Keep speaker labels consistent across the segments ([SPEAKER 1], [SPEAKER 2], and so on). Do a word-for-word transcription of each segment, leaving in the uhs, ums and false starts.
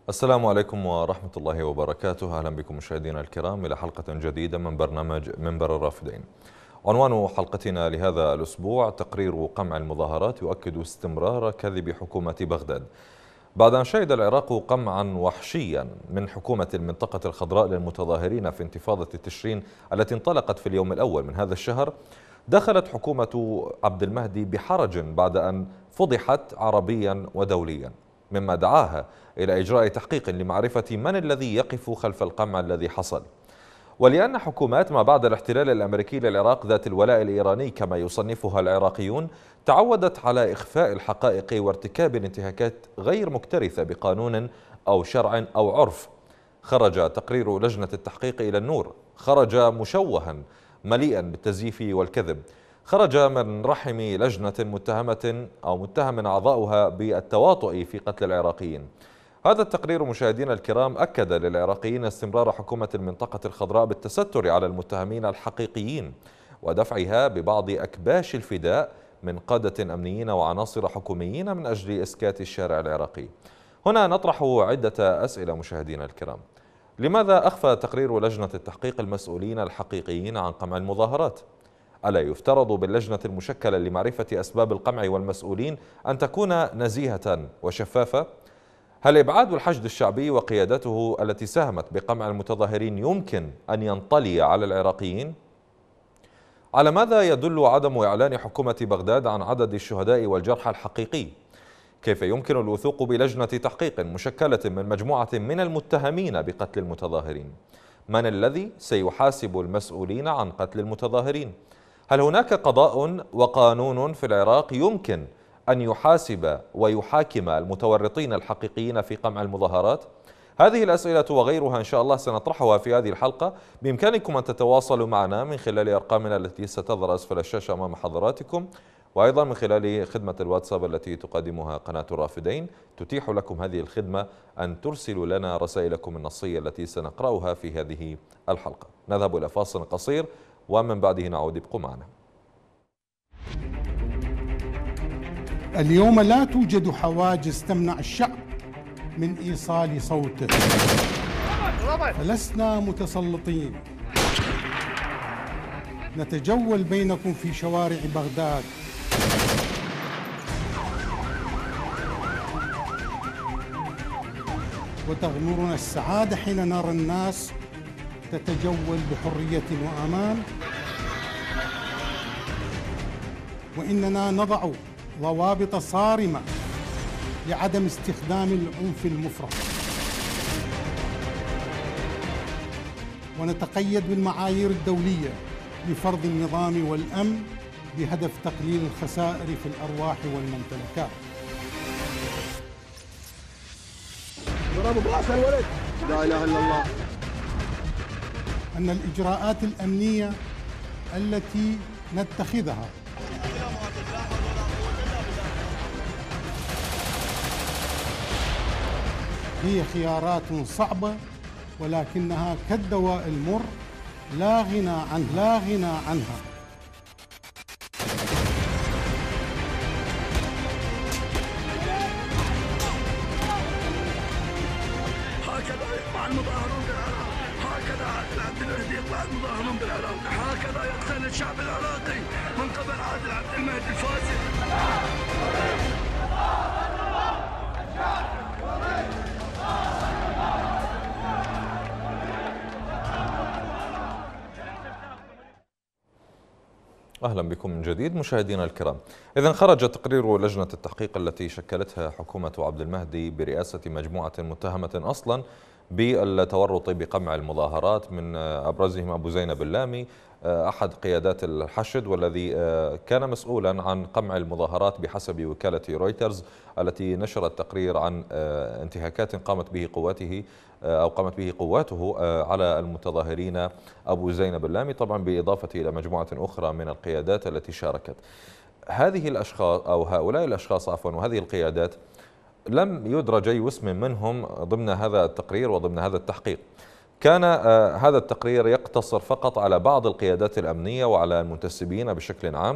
[SPEAKER 1] السلام عليكم ورحمة الله وبركاته. أهلا بكم مشاهدينا الكرام إلى حلقة جديدة من برنامج منبر الرافدين. عنوان حلقتنا لهذا الأسبوع: تقرير قمع المظاهرات يؤكد استمرار كذب حكومة بغداد. بعد أن شهد العراق قمعا وحشيا من حكومة المنطقة الخضراء للمتظاهرين في انتفاضة تشرين التي انطلقت في اليوم الأول من هذا الشهر، دخلت حكومة عبد المهدي بحرج بعد أن فضحت عربيا ودوليا، مما دعاها إلى إجراء تحقيق لمعرفة من الذي يقف خلف القمع الذي حصل. ولأن حكومات ما بعد الاحتلال الأمريكي للعراق ذات الولاء الإيراني كما يصنفها العراقيون تعودت على إخفاء الحقائق وارتكاب الانتهاكات غير مكترثة بقانون أو شرع أو عرف، خرج تقرير لجنة التحقيق إلى النور، خرج مشوها مليئا بالتزييف والكذب، خرج من رحم لجنة متهمة أو متهم أعضاؤها بالتواطؤ في قتل العراقيين. هذا التقرير مشاهدينا الكرام أكد للعراقيين استمرار حكومة المنطقة الخضراء بالتستر على المتهمين الحقيقيين ودفعها ببعض أكباش الفداء من قادة أمنيين وعناصر حكوميين من أجل إسكات الشارع العراقي. هنا نطرح عدة أسئلة مشاهدينا الكرام. لماذا أخفى تقرير لجنة التحقيق المسؤولين الحقيقيين عن قمع المظاهرات؟ ألا يفترض باللجنة المشكلة لمعرفة أسباب القمع والمسؤولين أن تكون نزيهة وشفافة؟ هل إبعاد الحشد الشعبي وقيادته التي ساهمت بقمع المتظاهرين يمكن أن ينطلي على العراقيين؟ على ماذا يدل عدم إعلان حكومة بغداد عن عدد الشهداء والجرحى الحقيقي؟ كيف يمكن الوثوق بلجنة تحقيق مشكلة من مجموعة من المتهمين بقتل المتظاهرين؟ من الذي سيحاسب المسؤولين عن قتل المتظاهرين؟ هل هناك قضاء وقانون في العراق يمكن أن يحاسب ويحاكم المتورطين الحقيقيين في قمع المظاهرات؟ هذه الأسئلة وغيرها إن شاء الله سنطرحها في هذه الحلقة. بإمكانكم أن تتواصلوا معنا من خلال أرقامنا التي ستظهر أسفل الشاشة أمام حضراتكم، وأيضا من خلال خدمة الواتساب التي تقدمها قناة الرافدين، تتيح لكم هذه الخدمة أن ترسلوا لنا رسائلكم النصية التي سنقرأها في هذه الحلقة. نذهب إلى فاصل قصير ومن بعده نعود. ابقوا معنا.
[SPEAKER 2] اليوم لا توجد حواجز تمنع الشعب من إيصال صوته، فلسنا متسلطين. نتجول بينكم في شوارع بغداد وتغمرنا السعادة حين نرى الناس تتجول بحرية وأمان، وإننا نضع ضوابط صارمة لعدم استخدام العنف المفرط، ونتقيد بالمعايير الدولية لفرض النظام والأمن بهدف تقليل الخسائر في الأرواح والممتلكات.
[SPEAKER 3] لا إله إلا الله.
[SPEAKER 2] أن الإجراءات الأمنية التي نتخذها هي خيارات صعبة، ولكنها كالدواء المر لا غنى عنه لا غنى عنها.
[SPEAKER 3] هكذا يقطع المظاهرون بالعراق، هكذا عادل عبد المهدي يقطع المظاهرون بالعراق، هكذا يقتل الشعب العراقي من قبل عادل عبد المهدي الفاسد.
[SPEAKER 1] أهلا بكم من جديد مشاهدينا الكرام. إذن خرج تقرير لجنة التحقيق التي شكلتها حكومة عبد المهدي برئاسة مجموعة متهمة أصلا بالتورط بقمع المظاهرات، من أبرزهم أبو زينب اللامي أحد قيادات الحشد والذي كان مسؤولا عن قمع المظاهرات بحسب وكالة رويترز التي نشرت تقرير عن انتهاكات قامت به قواته أو قامت به قواته على المتظاهرين. أبو زينب اللامي طبعا بالإضافة إلى مجموعة أخرى من القيادات التي شاركت. هذه الأشخاص أو هؤلاء الأشخاص عفوا وهذه القيادات لم يدرج أي اسم منهم ضمن هذا التقرير وضمن هذا التحقيق. كان هذا التقرير يقتصر فقط على بعض القيادات الأمنية وعلى المنتسبين بشكل عام،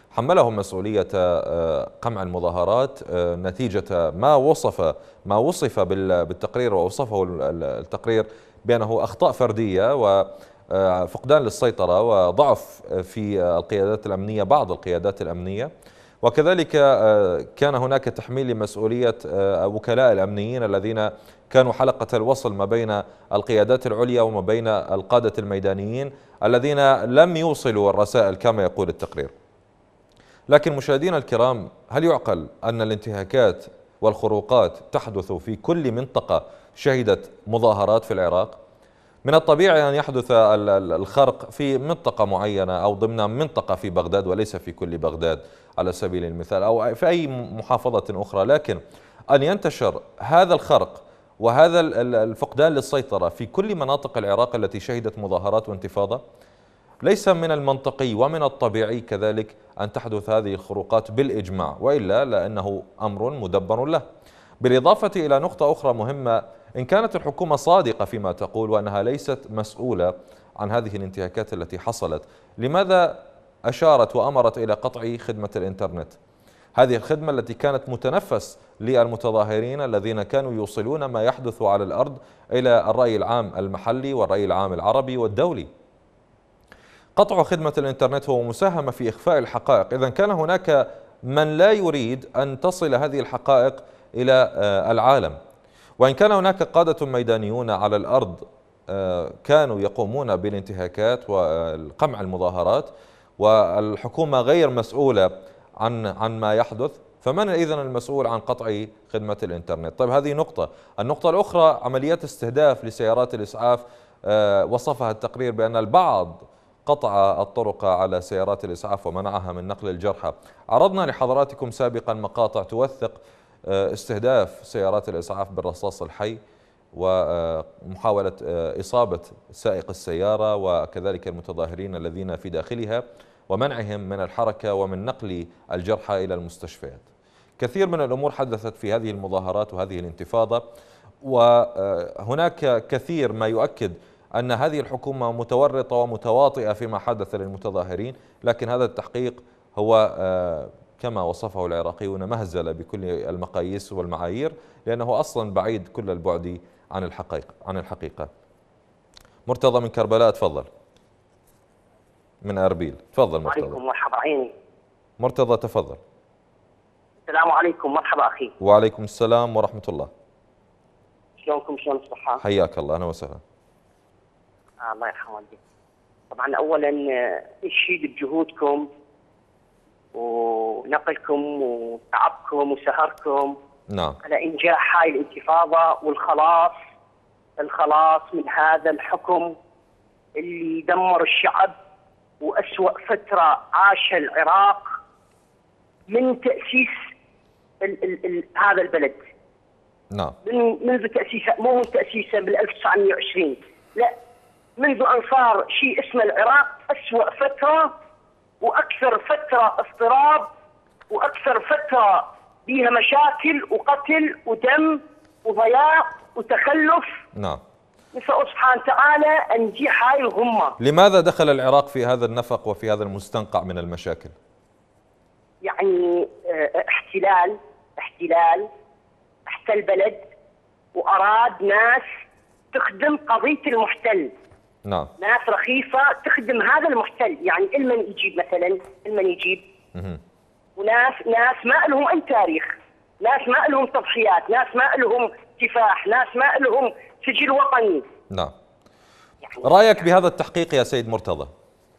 [SPEAKER 1] حملهم مسؤولية قمع المظاهرات نتيجة ما وصف ما وصف بالتقرير، ووصفه التقرير بأنه أخطاء فردية وفقدان للسيطرة وضعف في القيادات الأمنية، بعض القيادات الأمنية. وكذلك كان هناك تحميل لمسؤولية وكلاء الأمنيين الذين كانوا حلقة الوصل ما بين القيادات العليا وما بين القادة الميدانيين الذين لم يوصلوا الرسائل كما يقول التقرير. لكن مشاهدينا الكرام، هل يعقل أن الانتهاكات والخروقات تحدث في كل منطقة شهدت مظاهرات في العراق؟ من الطبيعي أن يحدث الخرق في منطقة معينة أو ضمن منطقة في بغداد وليس في كل بغداد على سبيل المثال، أو في أي محافظة أخرى، لكن أن ينتشر هذا الخرق وهذا الفقدان للسيطرة في كل مناطق العراق التي شهدت مظاهرات وانتفاضة، ليس من المنطقي ومن الطبيعي كذلك أن تحدث هذه الخروقات بالإجماع، وإلا لأنه أمر مدبر له. بالإضافة إلى نقطة أخرى مهمة، إن كانت الحكومة صادقة فيما تقول وأنها ليست مسؤولة عن هذه الانتهاكات التي حصلت، لماذا أشارت وأمرت إلى قطع خدمة الإنترنت؟ هذه الخدمة التي كانت متنفس للمتظاهرين الذين كانوا يوصلون ما يحدث على الأرض إلى الرأي العام المحلي والرأي العام العربي والدولي. قطع خدمة الإنترنت هو مساهمة في إخفاء الحقائق. إذن كان هناك من لا يريد أن تصل هذه الحقائق إلى العالم، وإن كان هناك قادة ميدانيون على الأرض كانوا يقومون بالانتهاكات وقمع المظاهرات والحكومة غير مسؤولة عن عن ما يحدث، فمن إذن المسؤول عن قطع خدمة الإنترنت؟ طيب، هذه نقطة. النقطة الأخرى، عمليات استهداف لسيارات الإسعاف وصفها التقرير بأن البعض قطع الطرق على سيارات الإسعاف ومنعها من نقل الجرحى. عرضنا لحضراتكم سابقا مقاطع توثق استهداف سيارات الإسعاف بالرصاص الحي ومحاولة إصابة سائق السيارة وكذلك المتظاهرين الذين في داخلها ومنعهم من الحركة ومن نقل الجرحى إلى المستشفيات. كثير من الأمور حدثت في هذه المظاهرات وهذه الانتفاضة، وهناك كثير ما يؤكد أن هذه الحكومة متورطة ومتواطئة فيما حدث للمتظاهرين، لكن هذا التحقيق هو كما وصفه العراقيون مهزلة بكل المقاييس والمعايير، لأنه أصلا بعيد كل البعد عن الحقيقة عن الحقيقة. مرتضى من كربلاء، تفضل. من أربيل، تفضل مرتضى.
[SPEAKER 4] عليكم، مرحبا عيني.
[SPEAKER 1] مرتضى تفضل.
[SPEAKER 4] السلام عليكم، مرحبا أخي.
[SPEAKER 1] وعليكم السلام ورحمة الله.
[SPEAKER 4] شلونكم؟ شلون الصحة؟
[SPEAKER 1] حياك الله، أهلا وسهلا.
[SPEAKER 4] آه الله يرحم والديك. طبعا أولا أشيد بجهودكم ونقلكم وتعبكم وسهركم
[SPEAKER 1] نعم
[SPEAKER 4] على إنجاح هاي الانتفاضة والخلاص الخلاص من هذا الحكم اللي دمر الشعب، وأسوأ فترة عاش العراق من تأسيس ال ال ال هذا البلد.
[SPEAKER 1] نعم.
[SPEAKER 4] من منذ تأسيسه، مو من تأسيسه بال ألف وتسعمئة وعشرين، لا، منذ أن صار شيء اسمه العراق أسوأ فترة وأكثر فترة اضطراب وأكثر فترة بيها مشاكل وقتل ودم وضياع وتخلف.
[SPEAKER 1] نعم.
[SPEAKER 4] نسأل الله سبحانه وتعالى أن نجيح هاي الغمة.
[SPEAKER 1] لماذا دخل العراق في هذا النفق وفي هذا المستنقع من المشاكل؟
[SPEAKER 4] يعني اه احتلال احتلال احتل بلد وأراد ناس تخدم قضية المحتل.
[SPEAKER 1] نعم.
[SPEAKER 4] ناس رخيصة تخدم هذا المحتل، يعني المن يجيب مثلا المن يجيب
[SPEAKER 1] مه.
[SPEAKER 4] وناس ناس ما لهم أي تاريخ، ناس ما لهم تضحيات، ناس ما لهم كفاح، ناس ما لهم سجل وطني.
[SPEAKER 1] نعم. يعني رأيك بهذا التحقيق يا سيد مرتضى؟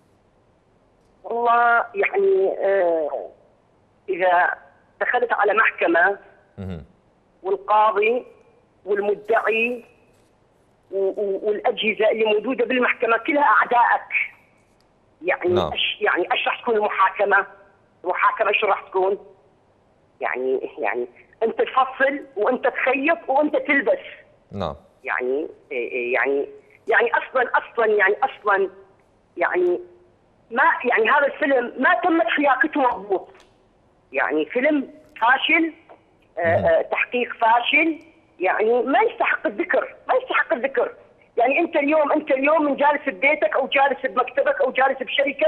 [SPEAKER 4] والله يعني آه إذا دخلت على محكمة
[SPEAKER 1] مه. والقاضي
[SPEAKER 4] والمدعي والأجهزة اللي موجودة بالمحكمة كلها أعدائك، يعني
[SPEAKER 1] نعم.
[SPEAKER 4] أش يعني ايش راح تكون المحاكمة؟ المحاكمة ايش راح تكون؟ يعني يعني أنت تفصل وأنت تخيط وأنت تلبس.
[SPEAKER 1] نعم.
[SPEAKER 4] يعني يعني يعني أصلا أصلا يعني أصلا يعني ما يعني هذا الفيلم ما تمت حياكته مضبوط، يعني فيلم فاشل، آه تحقيق فاشل، يعني ما يستحق الذكر، ما يستحق الذكر. يعني انت اليوم انت اليوم من جالس ببيتك او جالس بمكتبك او جالس بشركه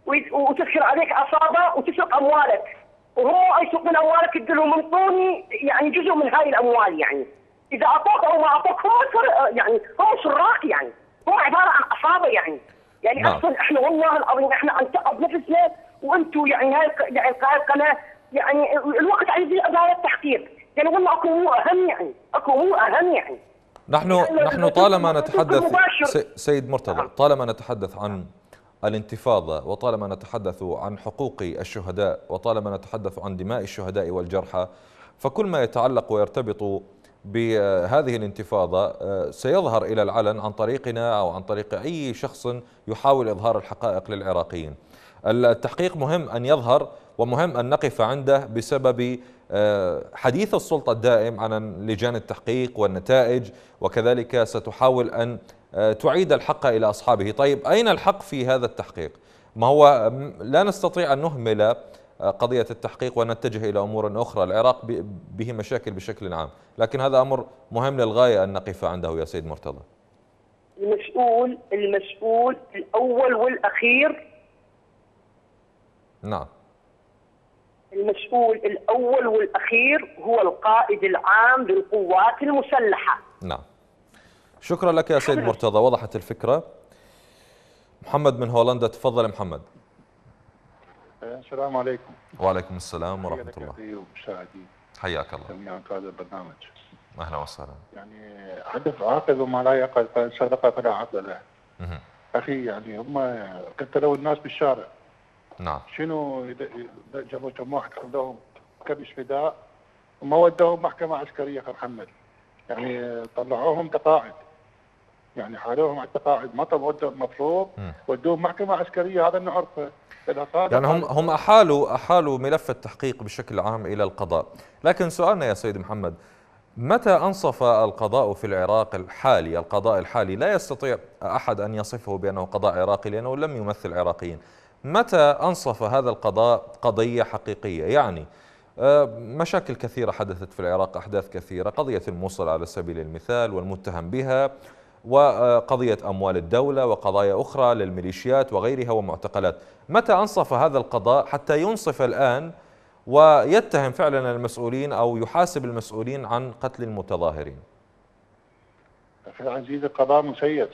[SPEAKER 4] وتدخل عليك عصابه وتسرق اموالك، وهم يسرقون اموالك تقول انطوني يعني جزء من هاي الاموال. يعني اذا اعطوك او ما اعطوك هم يعني هم سراق، يعني هم عباره عن عصابه. يعني يعني
[SPEAKER 1] نعم.
[SPEAKER 4] اصلا احنا والله العظيم احنا نتعب نفسنا وانتم يعني هاي يعني هاي القناه يعني الوقت عايزين اداره التحقيق، يعني والله اكو مو اهم، يعني اكو مو اهم. يعني
[SPEAKER 1] نحن
[SPEAKER 4] يعني
[SPEAKER 1] نحن طالما نتحدث
[SPEAKER 4] مباشر.
[SPEAKER 1] سيد مرتضى، طالما نتحدث عن الانتفاضة، وطالما نتحدث عن حقوق الشهداء، وطالما نتحدث عن دماء الشهداء والجرحى، فكل ما يتعلق ويرتبط بهذه الانتفاضة سيظهر إلى العلن عن طريقنا أو عن طريق أي شخص يحاول إظهار الحقائق للعراقيين. التحقيق مهم أن يظهر ومهم أن نقف عنده بسبب حديث السلطة الدائم عن لجان التحقيق والنتائج، وكذلك ستحاول أن تعيد الحق إلى أصحابه. طيب أين الحق في هذا التحقيق؟ ما هو لا نستطيع أن نهمل قضية التحقيق ونتجه إلى أمور أخرى. العراق به مشاكل بشكل عام، لكن هذا أمر مهم للغاية أن نقف عنده يا سيد مرتضى.
[SPEAKER 4] المسؤول المسؤول الأول والأخير.
[SPEAKER 1] نعم.
[SPEAKER 4] المسؤول الأول والأخير هو القائد العام للقوات المسلحة.
[SPEAKER 1] نعم. شكرا لك يا سيد مرتضى، وضحت الفكرة. محمد من هولندا، تفضل محمد.
[SPEAKER 5] السلام عليكم.
[SPEAKER 1] وعليكم السلام ورحمة الله. حياك الله.
[SPEAKER 5] جميعا في هذا البرنامج.
[SPEAKER 1] أهلا وسهلا.
[SPEAKER 5] يعني حدث عاقل وما لا يعقل، فإن صدق فلا عقل له. أخي يعني هم قتلوا الناس بالشارع.
[SPEAKER 1] نعم.
[SPEAKER 5] شنو جابوا كم واحد خذوهم كبش فداء وما ودوهم محكمة عسكرية أخي محمد. يعني طلعوهم تقاعد. يعني حالوهم على التقاعد، ما ودوهم المفروض ودوهم محكمة عسكرية، هذا نعرفه.
[SPEAKER 1] يعني هم هم احالوا احالوا ملف التحقيق بشكل عام الى القضاء، لكن سؤالنا يا سيد محمد، متى انصف القضاء في العراق الحالي؟ القضاء الحالي لا يستطيع احد ان يصفه بانه قضاء عراقي لانه لم يمثل عراقيين. متى انصف هذا القضاء قضيه حقيقيه؟ يعني مشاكل كثيره حدثت في العراق، احداث كثيره، قضيه الموصل على سبيل المثال والمتهم بها، وقضية أموال الدولة، وقضايا أخرى للميليشيات وغيرها ومعتقلات. متى أنصف هذا القضاء حتى ينصف الآن ويتهم فعلا المسؤولين أو يحاسب المسؤولين عن قتل المتظاهرين؟
[SPEAKER 5] أخي العزيز، القضاء مسيس،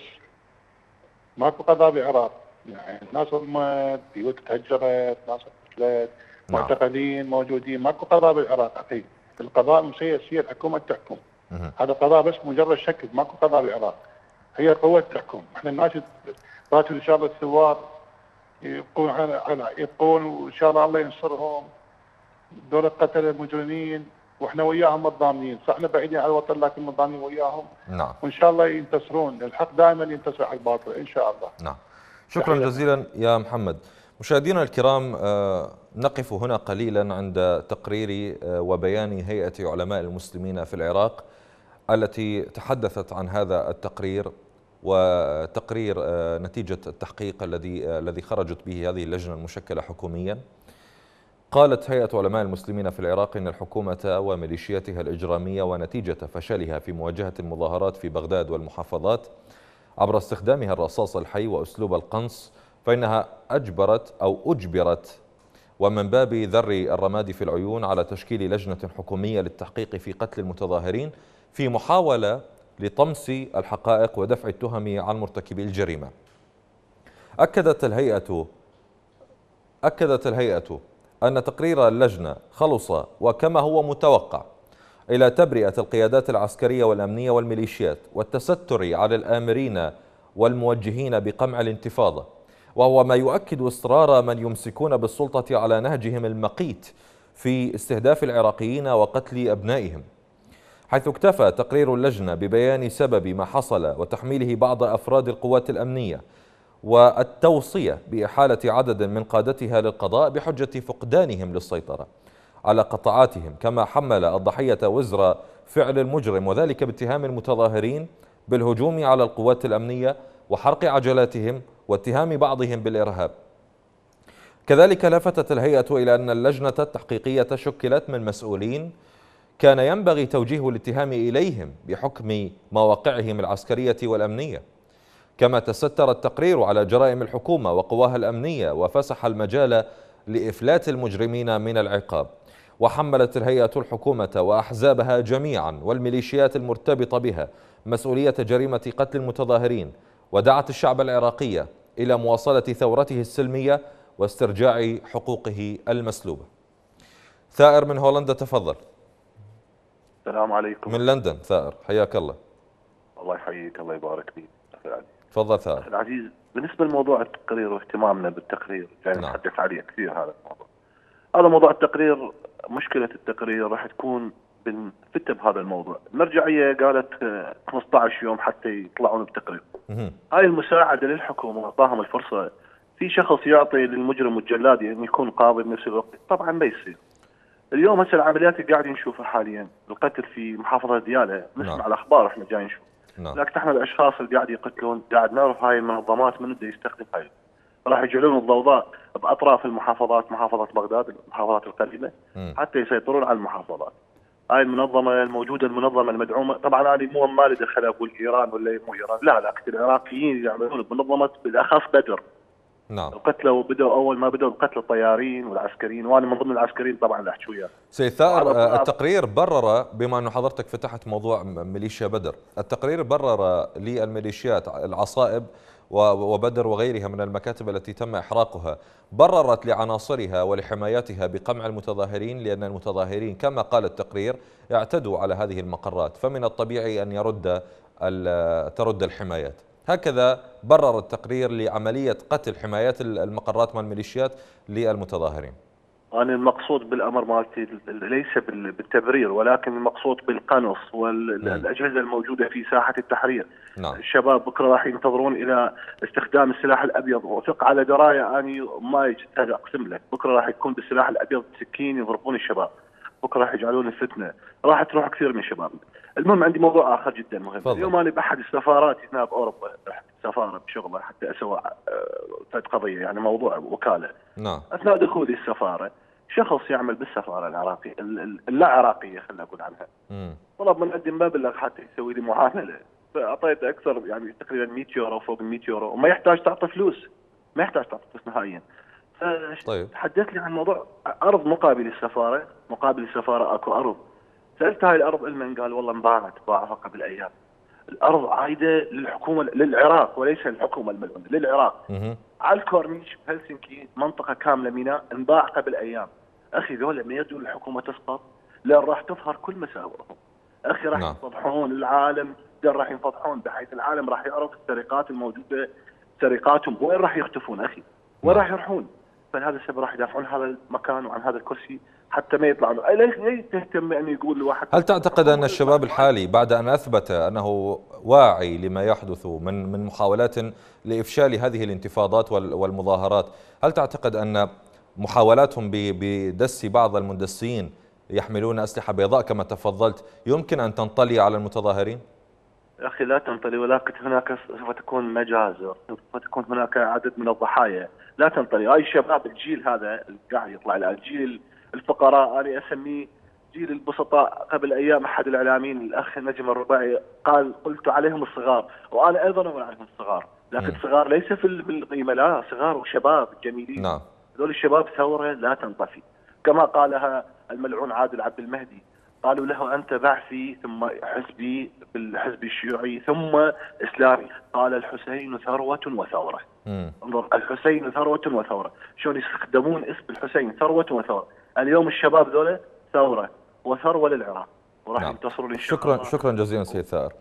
[SPEAKER 5] ماكو قضاء بالعراق. يعني ناس ظلمت، بيوت تهجرت، ناس قتلت، معتقلين موجودين، ماكو قضاء بالعراق أخي. القضاء مسيس، هي الحكومة تحكم. هذا قضاء بس مجرد شكل، ماكو قضاء بالعراق. هي القوة تحكم. احنا الناس راتب ان شاء الله الثوار يبقون على يبقون، وان شاء الله الله ينصرهم. دول القتله المجرمين واحنا وياهم الضامنين، صح احنا بعيدين على الوطن لكن مضامنين وياهم.
[SPEAKER 1] نعم.
[SPEAKER 5] وان شاء الله ينتصرون، الحق دائما ينتصر على الباطل ان شاء الله.
[SPEAKER 1] نعم. شكرا جزيلا يا محمد. مشاهدينا الكرام، نقف هنا قليلا عند تقرير وبيان هيئة علماء المسلمين في العراق التي تحدثت عن هذا التقرير وتقرير نتيجة التحقيق الذي الذي خرجت به هذه اللجنة المشكلة حكوميا. قالت هيئة علماء المسلمين في العراق إن الحكومة وميليشياتها الإجرامية ونتيجة فشلها في مواجهة المظاهرات في بغداد والمحافظات عبر استخدامها الرصاص الحي وأسلوب القنص، فإنها أجبرت أو أجبرت ومن باب ذر الرماد في العيون على تشكيل لجنة حكومية للتحقيق في قتل المتظاهرين في محاولة لطمس الحقائق ودفع التهم عن مرتكبي الجريمة. أكدت الهيئة أكدت الهيئة أن تقرير اللجنة خلص وكما هو متوقع إلى تبرئة القيادات العسكرية والأمنية والميليشيات والتستر على الآمرين والموجهين بقمع الانتفاضة، وهو ما يؤكد إصرار من يمسكون بالسلطة على نهجهم المقيت في استهداف العراقيين وقتل أبنائهم، حيث اكتفى تقرير اللجنة ببيان سبب ما حصل وتحميله بعض أفراد القوات الأمنية والتوصية بإحالة عدد من قادتها للقضاء بحجة فقدانهم للسيطرة على قطاعاتهم، كما حمل الضحية وزر فعل المجرم، وذلك باتهام المتظاهرين بالهجوم على القوات الأمنية وحرق عجلاتهم واتهام بعضهم بالإرهاب. كذلك لفتت الهيئة إلى أن اللجنة التحقيقية شكلت من مسؤولين كان ينبغي توجيه الاتهام إليهم بحكم مواقعهم العسكرية والأمنية، كما تستر التقرير على جرائم الحكومة وقواها الأمنية وفسح المجال لإفلات المجرمين من العقاب. وحملت الهيئة الحكومة وأحزابها جميعا والميليشيات المرتبطة بها مسؤولية جريمة قتل المتظاهرين، ودعت الشعب العراقي إلى مواصلة ثورته السلمية واسترجاع حقوقه المسلوبة. ثائر من هولندا، تفضل.
[SPEAKER 6] السلام عليكم.
[SPEAKER 1] من لندن ثائر، حياك الله.
[SPEAKER 6] الله يحييك، الله يبارك فيك.
[SPEAKER 1] تفضل ثائر.
[SPEAKER 6] العزيز، بالنسبة لموضوع التقرير واهتمامنا بالتقرير جاي
[SPEAKER 1] نعم.
[SPEAKER 6] نتحدث عليه كثير. هذا الموضوع هذا موضوع التقرير، مشكلة التقرير راح تكون بنفتح بهذا الموضوع. المرجعية قالت خمسة عشر يوم حتى يطلعون بتقرير. هاي المساعدة للحكومة، أعطاهم الفرصة. في شخص يعطي للمجرم والجلاد أن يكون قاضي بنفس الوقت، طبعا ما يصير. اليوم هسه العمليات اللي قاعدين نشوفها حاليا، القتل في محافظة ديالى، نسمع
[SPEAKER 1] نعم.
[SPEAKER 6] الأخبار احنا جاي نشوف.
[SPEAKER 1] نعم.
[SPEAKER 6] لكن احنا الأشخاص اللي قاعد يقتلون قاعد نعرف هاي المنظمات من بده يستخدم هاي. راح يجعلون الضوضاء بأطراف المحافظات، محافظة بغداد، المحافظات القريبة، حتى يسيطرون على المحافظات. هاي المنظمة الموجودة، المنظمة المدعومة، طبعا هذه مو ما لي دخل أقول إيران ولا مو إيران، لا لا، العراقيين يعملون بمنظمة بالأخص بدر.
[SPEAKER 1] نعم.
[SPEAKER 6] القتلى بدأوا أول ما بدأوا بقتل الطيارين والعسكريين، وأنا من ضمن العسكريين طبعا اللي أحكي وياه.
[SPEAKER 1] سيد ثائر، التقرير برر، بما أنه حضرتك فتحت موضوع ميليشيا بدر، التقرير برر للميليشيات العصائب وبدر وغيرها من المكاتب التي تم إحراقها، بررت لعناصرها ولحمايتها بقمع المتظاهرين، لأن المتظاهرين كما قال التقرير اعتدوا على هذه المقرات، فمن الطبيعي أن يرد ترد الحمايات. هكذا برر التقرير لعملية قتل حمايات المقرات من الميليشيات للمتظاهرين.
[SPEAKER 6] أنا المقصود بالأمر مالتي ليس بالتبرير، ولكن المقصود بالقنص والأجهزة الموجودة في ساحة التحرير.
[SPEAKER 1] نعم.
[SPEAKER 6] الشباب بكرة راح ينتظرون إلى استخدام السلاح الأبيض، وثق على دراية أني ما يجتهد أقسم لك، بكرة راح يكون بالسلاح الأبيض سكين يضربون الشباب، بكرة راح يجعلون الفتنة، راح تروح كثير من شبابنا. المهم عندي موضوع آخر جدا مهم.
[SPEAKER 1] فضل.
[SPEAKER 6] اليوم أنا بأحد السفارات هنا بأوروبا، رحت سفارة بشغله حتى أسوي قضية، يعني موضوع وكالة.
[SPEAKER 1] نعم.
[SPEAKER 6] أثناء دخولي السفارة، شخص يعمل بالسفارة العراقية اللا عراقية خلينا نقول عنها،
[SPEAKER 1] مم.
[SPEAKER 6] طلب من عندي مبلغ حتى يسوي لي معاملة، فأعطيته أكثر يعني تقريبا مئة يورو، فوق مئة يورو، وما يحتاج تعطي فلوس، ما يحتاج تعطي فلوس نهائيا.
[SPEAKER 1] طيب.
[SPEAKER 6] تحدث لي عن موضوع أرض مقابل السفارة، مقابل السفارة أكو أرض. سألت هاي الأرض المن، قال والله انباعت، باعها قبل أيام. الأرض عايدة للحكومة للعراق وليس للحكومة الملعونة، للعراق.
[SPEAKER 1] مم.
[SPEAKER 6] على الكورنيش بهلسنكي منطقة كاملة ميناء انباع قبل أيام. أخي ذولا ما يرجون الحكومة تسقط، لا راح تظهر كل مساوئهم. أخي راح
[SPEAKER 1] نعم.
[SPEAKER 6] يفضحون العالم، راح ينفضحون بحيث العالم راح يعرف السرقات الموجودة، سرقاتهم وين راح يختفون أخي، وين
[SPEAKER 1] نعم.
[SPEAKER 6] راح يروحون. فلهذا السبب راح يدافعون هذا المكان وعن هذا الكرسي حتى ما يطلعون. ليش تهتم أن يقول لواحد؟
[SPEAKER 1] هل تعتقد أن الشباب الحالي بعد أن أثبت أنه واعي لما يحدث من من محاولات لإفشال هذه الانتفاضات والمظاهرات، هل تعتقد أن محاولاتهم بدس بعض المندسين يحملون أسلحة بيضاء كما تفضلت يمكن أن تنطلي على المتظاهرين؟
[SPEAKER 6] أخي لا تنطلي، ولكن هناك سوف تكون مجازر، سوف تكون هناك عدد من الضحايا، لا تنطلي. هاي الشباب الجيل هذا اللي قاعد يطلع الآن، جيل الفقراء، أنا أسميه جيل البسطاء. قبل أيام أحد الإعلاميين الأخ نجم الرباعي قال قلت عليهم الصغار، وأنا أيضا أقول عليهم الصغار، لكن صغار ليس في القيمة، لا، صغار وشباب جميلين.
[SPEAKER 1] نعم.
[SPEAKER 6] هذول الشباب ثورة لا تنطفي، كما قالها الملعون عادل عبد المهدي، قالوا له أنت بعثي ثم حزبي بالحزب الشيوعي ثم إسلامي، قال الحسين ثروة وثورة. انظر، الحسين ثروة وثورة، شلون يستخدمون اسم الحسين ثروة وثورة. اليوم الشباب ذولا ثورة وثروة للعراق، وراح
[SPEAKER 1] نعم.
[SPEAKER 6] ينتصرون إن شاء
[SPEAKER 1] شكرا
[SPEAKER 6] الله.
[SPEAKER 1] شكرا جزيلا سيد ثائر.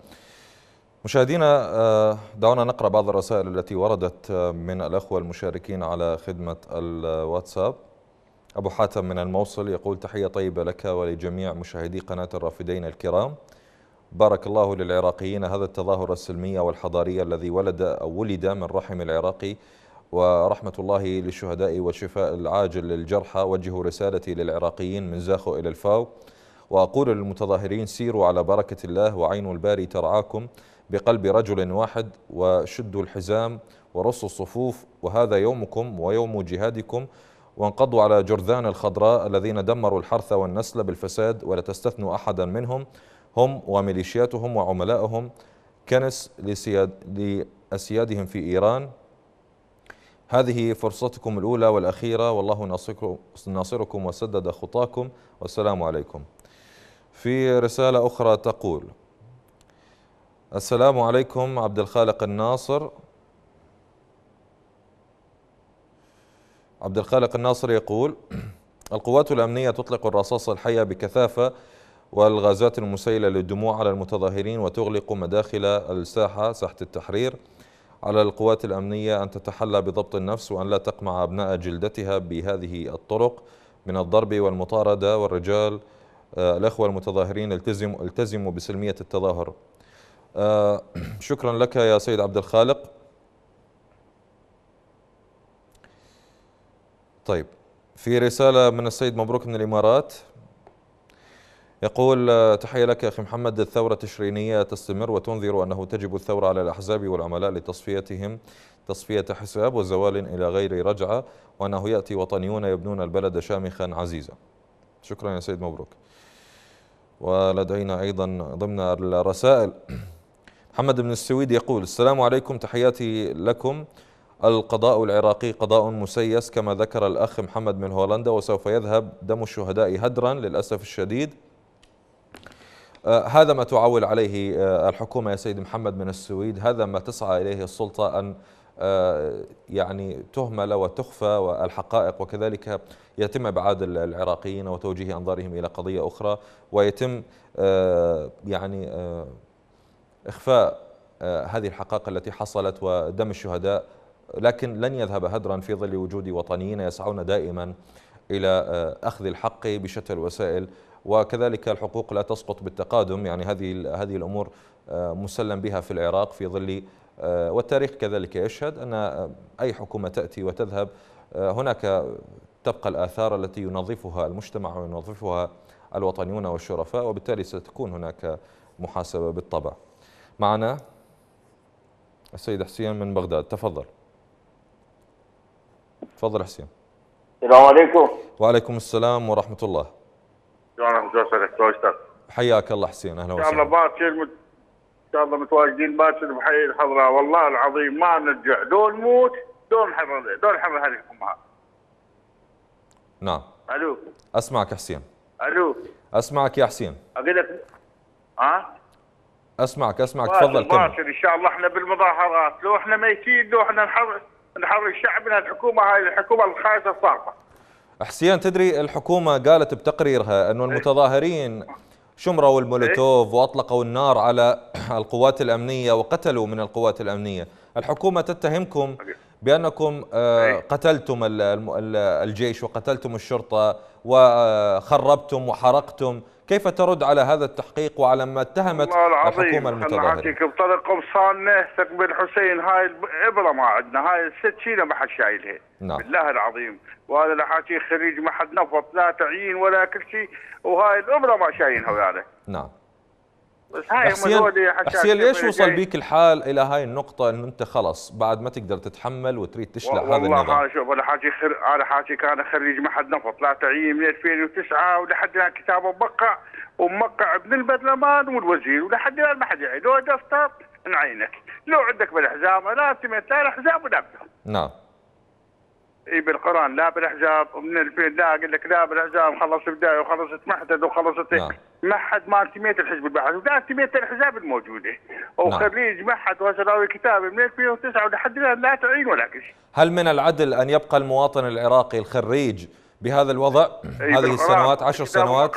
[SPEAKER 1] مشاهدينا، دعونا نقرأ بعض الرسائل التي وردت من الأخوة المشاركين على خدمة الواتساب. أبو حاتم من الموصل يقول تحية طيبة لك ولجميع مشاهدي قناة الرافدين الكرام. بارك الله للعراقيين هذا التظاهر السلمي والحضاري الذي ولد أو ولد من رحم العراقي، ورحمة الله للشهداء والشفاء العاجل للجرحى. وجهوا رسالتي للعراقيين من زاخو إلى الفاو، وأقول للمتظاهرين سيروا على بركة الله وعين الباري ترعاكم بقلب رجل واحد، وشدوا الحزام ورصوا الصفوف، وهذا يومكم ويوم جهادكم، وانقضوا على جرذان الخضراء الذين دمروا الحرث والنسل بالفساد، ولا تستثنوا أحدا منهم، هم وميليشياتهم وعملائهم. كنس لسياد أسيادهم في إيران. هذه فرصتكم الأولى والأخيرة، والله ناصركم وسدد خطاكم، والسلام عليكم. في رسالة أخرى تقول: السلام عليكم عبد الخالق الناصر. عبد الخالق الناصر يقول: القوات الأمنية تطلق الرصاص الحية بكثافة والغازات المسيلة للدموع على المتظاهرين وتغلق مداخل الساحة ساحة التحرير. على القوات الأمنية أن تتحلى بضبط النفس وأن لا تقمع أبناء جلدتها بهذه الطرق من الضرب والمطاردة. والرجال آه الأخوة المتظاهرين التزموا التزموا بسلمية التظاهر. آه شكرا لك يا سيد عبد الخالق. طيب، في رسالة من السيد مبروك من الإمارات يقول: تحية لك أخي محمد، الثورة التشرينية تستمر وتنذر أنه تجب الثورة على الأحزاب والعملاء لتصفيتهم تصفية حساب وزوال إلى غير رجعة، وأنه يأتي وطنيون يبنون البلد شامخا عزيزا. شكرا يا سيد مبروك. ولدينا أيضا ضمن الرسائل محمد بن السويد يقول: السلام عليكم، تحياتي لكم. القضاء العراقي قضاء مسيس كما ذكر الأخ محمد من هولندا، وسوف يذهب دم الشهداء هدرا للأسف الشديد. آه هذا ما تعول عليه آه الحكومة يا سيد محمد من السويد، هذا ما تسعى إليه السلطة، أن آه يعني تهمل وتخفى والحقائق، وكذلك يتم إبعاد العراقيين وتوجيه أنظارهم إلى قضية أخرى، ويتم آه يعني آه إخفاء آه هذه الحقائق التي حصلت ودم الشهداء، لكن لن يذهب هدرا في ظل وجود وطنيين يسعون دائما إلى آه أخذ الحق بشتى الوسائل، وكذلك الحقوق لا تسقط بالتقادم. يعني هذه هذه الأمور مسلم بها في العراق في ظل، والتاريخ كذلك يشهد أن أي حكومة تأتي وتذهب هناك تبقى الآثار التي ينظفها المجتمع وينظفها الوطنيون والشرفاء، وبالتالي ستكون هناك محاسبة بالطبع. معنا السيد حسين من بغداد، تفضل. تفضل حسين.
[SPEAKER 7] السلام عليكم.
[SPEAKER 1] وعليكم السلام ورحمة الله. حياك الله حسين، اهلا وسهلا.
[SPEAKER 7] ان شاء الله باكر ان شاء الله متواجدين باكر بحي الحضره، والله العظيم ما نرجع، دول نموت دول نحرر دول نحرر هذه الحكومه.
[SPEAKER 1] نعم.
[SPEAKER 7] الو.
[SPEAKER 1] اسمعك حسين.
[SPEAKER 7] الو.
[SPEAKER 1] اسمعك يا حسين.
[SPEAKER 7] اقول لك ها؟
[SPEAKER 1] اسمعك اسمعك تفضل كمل.
[SPEAKER 7] باكر ان شاء الله احنا بالمظاهرات، لو احنا ميتين لو احنا نحرر نحرر الشعب من الحكومه هاي الحكومه الخايسه الصارفه.
[SPEAKER 1] حسين، تدري الحكومة قالت بتقريرها أنه المتظاهرين شمروا المولوتوف وأطلقوا النار على القوات الأمنية وقتلوا من القوات الأمنية. الحكومة تتهمكم بأنكم قتلتم الجيش وقتلتم الشرطة وخربتم وحرقتم. كيف ترد على هذا التحقيق وعلى ما اتهمت الحكومة المتظاهرين؟
[SPEAKER 7] بطريق قمصان تقبل حسين، هاي الإبرة ما عندنا، هاي السكينة ما حد شايلها.
[SPEAKER 1] نعم.
[SPEAKER 7] بالله العظيم، وهذا لحاكي خريج ما حد نفط لا تعيين ولا كل شيء، وهاي الإبرة ما شايلها ويانا.
[SPEAKER 1] نعم.
[SPEAKER 7] بس هاي
[SPEAKER 1] حسين, حسين ليش وصل بيك الحال إلى هاي النقطة إنه أنت خلص بعد ما تقدر تتحمل وتريد تشلع هذا النظام؟
[SPEAKER 7] والله شوف، أنا حاجي خر... أنا حاجي كان خريج معهد نفط لا تعيين من ألفين وتسعة ولحد الآن كتابه مبقع وموقع ابن البرلمان والوزير، ولحد الآن ما حد يعين، لو دفتر نعينك، لو عندك بالحزام لا تمت لا الحزام ولا بدهم.
[SPEAKER 1] نعم.
[SPEAKER 7] اي بالقران لا بالاحزاب، ومن ألفين لا اقول لك لا بالاحزاب، خلص بدايه وخلصت محدد وخلصت
[SPEAKER 1] نعم.
[SPEAKER 7] محد ما انتميت الحزب البحث ولا انتميت الأحزاب الموجوده، وخريج محد وسراوي كتابي من ألفين وتسعة ولحد الان لا تعين ولا كل شيء.
[SPEAKER 1] هل من العدل ان يبقى المواطن العراقي الخريج بهذا الوضع هذه السنوات عشر سنوات؟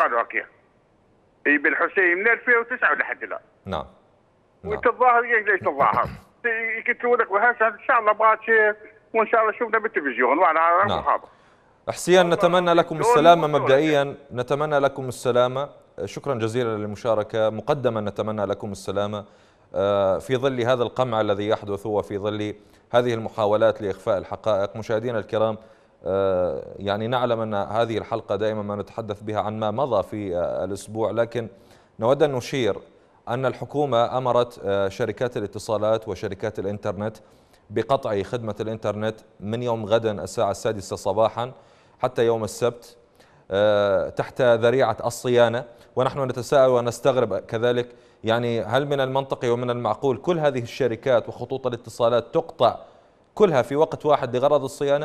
[SPEAKER 7] اي بالحسين من ألفين وتسعة ولحد الان.
[SPEAKER 1] نعم.
[SPEAKER 7] نعم. وتتظاهر ليش تتظاهر؟ يكتبوا لك وهسه ان شاء الله باكر وان شاء الله شفنا بالتلفزيون وانا
[SPEAKER 1] نعم. حسين، نتمنى لكم السلامة مبدئيا، نتمنى لكم السلامة، شكرا جزيلا للمشاركة. مقدما نتمنى لكم السلامة في ظل هذا القمع الذي يحدث وفي ظل هذه المحاولات لإخفاء الحقائق. مشاهدينا الكرام، يعني نعلم أن هذه الحلقة دائما ما نتحدث بها عن ما مضى في الأسبوع، لكن نود أن نشير أن الحكومة أمرت شركات الاتصالات وشركات الإنترنت بقطع خدمة الإنترنت من يوم غدا الساعة السادسة صباحا حتى يوم السبت. تحت ذريعة الصيانة، ونحن نتساءل ونستغرب كذلك، يعني هل من المنطقي ومن المعقول كل هذه الشركات وخطوط الاتصالات تقطع كلها في وقت واحد لغرض الصيانة؟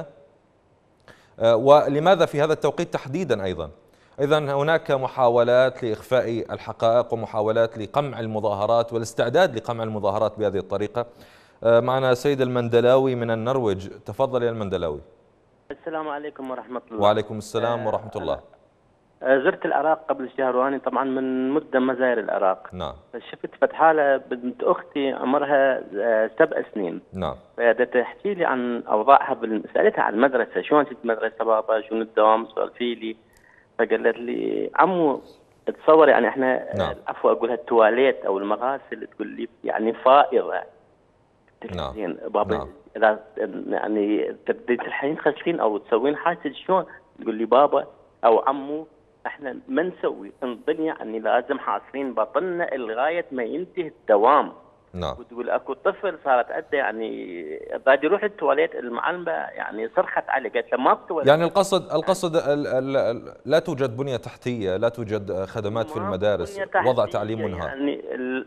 [SPEAKER 1] ولماذا في هذا التوقيت تحديدا أيضا؟ إذا هناك محاولات لإخفاء الحقائق ومحاولات لقمع المظاهرات والاستعداد لقمع المظاهرات بهذه الطريقة. معنا سيد المندلاوي من النرويج، تفضل يا المندلاوي.
[SPEAKER 8] السلام عليكم ورحمة الله.
[SPEAKER 1] وعليكم السلام ورحمة الله.
[SPEAKER 8] زرت العراق قبل شهر وأنا طبعا من مدة ما زاير العراق.
[SPEAKER 1] نعم.
[SPEAKER 8] شفت فتحالة بنت أختي عمرها سبع سنين.
[SPEAKER 1] نعم.
[SPEAKER 8] فبدأت تحكي لي عن أوضاعها، سألتها عن المدرسة، شلون كنت مدرسة بابا، شنو الدوام، سولفي لي. فقالت لي عمو تصور يعني احنا
[SPEAKER 1] نعم.
[SPEAKER 8] العفو اقولها التواليت او المغاسل، تقول لي يعني فائضه.
[SPEAKER 1] نعم.
[SPEAKER 8] بابا
[SPEAKER 1] نعم.
[SPEAKER 8] اذا يعني تبدي تلحين تغسلين او تسوين حاجه شلون؟ تقول لي بابا او عمو احنا ما نسوي، نظل يعني لازم حاصرين بطننا لغايه ما ينتهي الدوام.
[SPEAKER 1] نعم.
[SPEAKER 8] وتقول اكو طفل صارت عنده يعني بعد يروح التواليت، المعلمه يعني صرخت عليه قالت له ما بتولد.
[SPEAKER 1] يعني القصد القصد ال ال لا توجد بنيه تحتيه، لا توجد خدمات في المدارس، وضع تعليم منهار.
[SPEAKER 8] يعني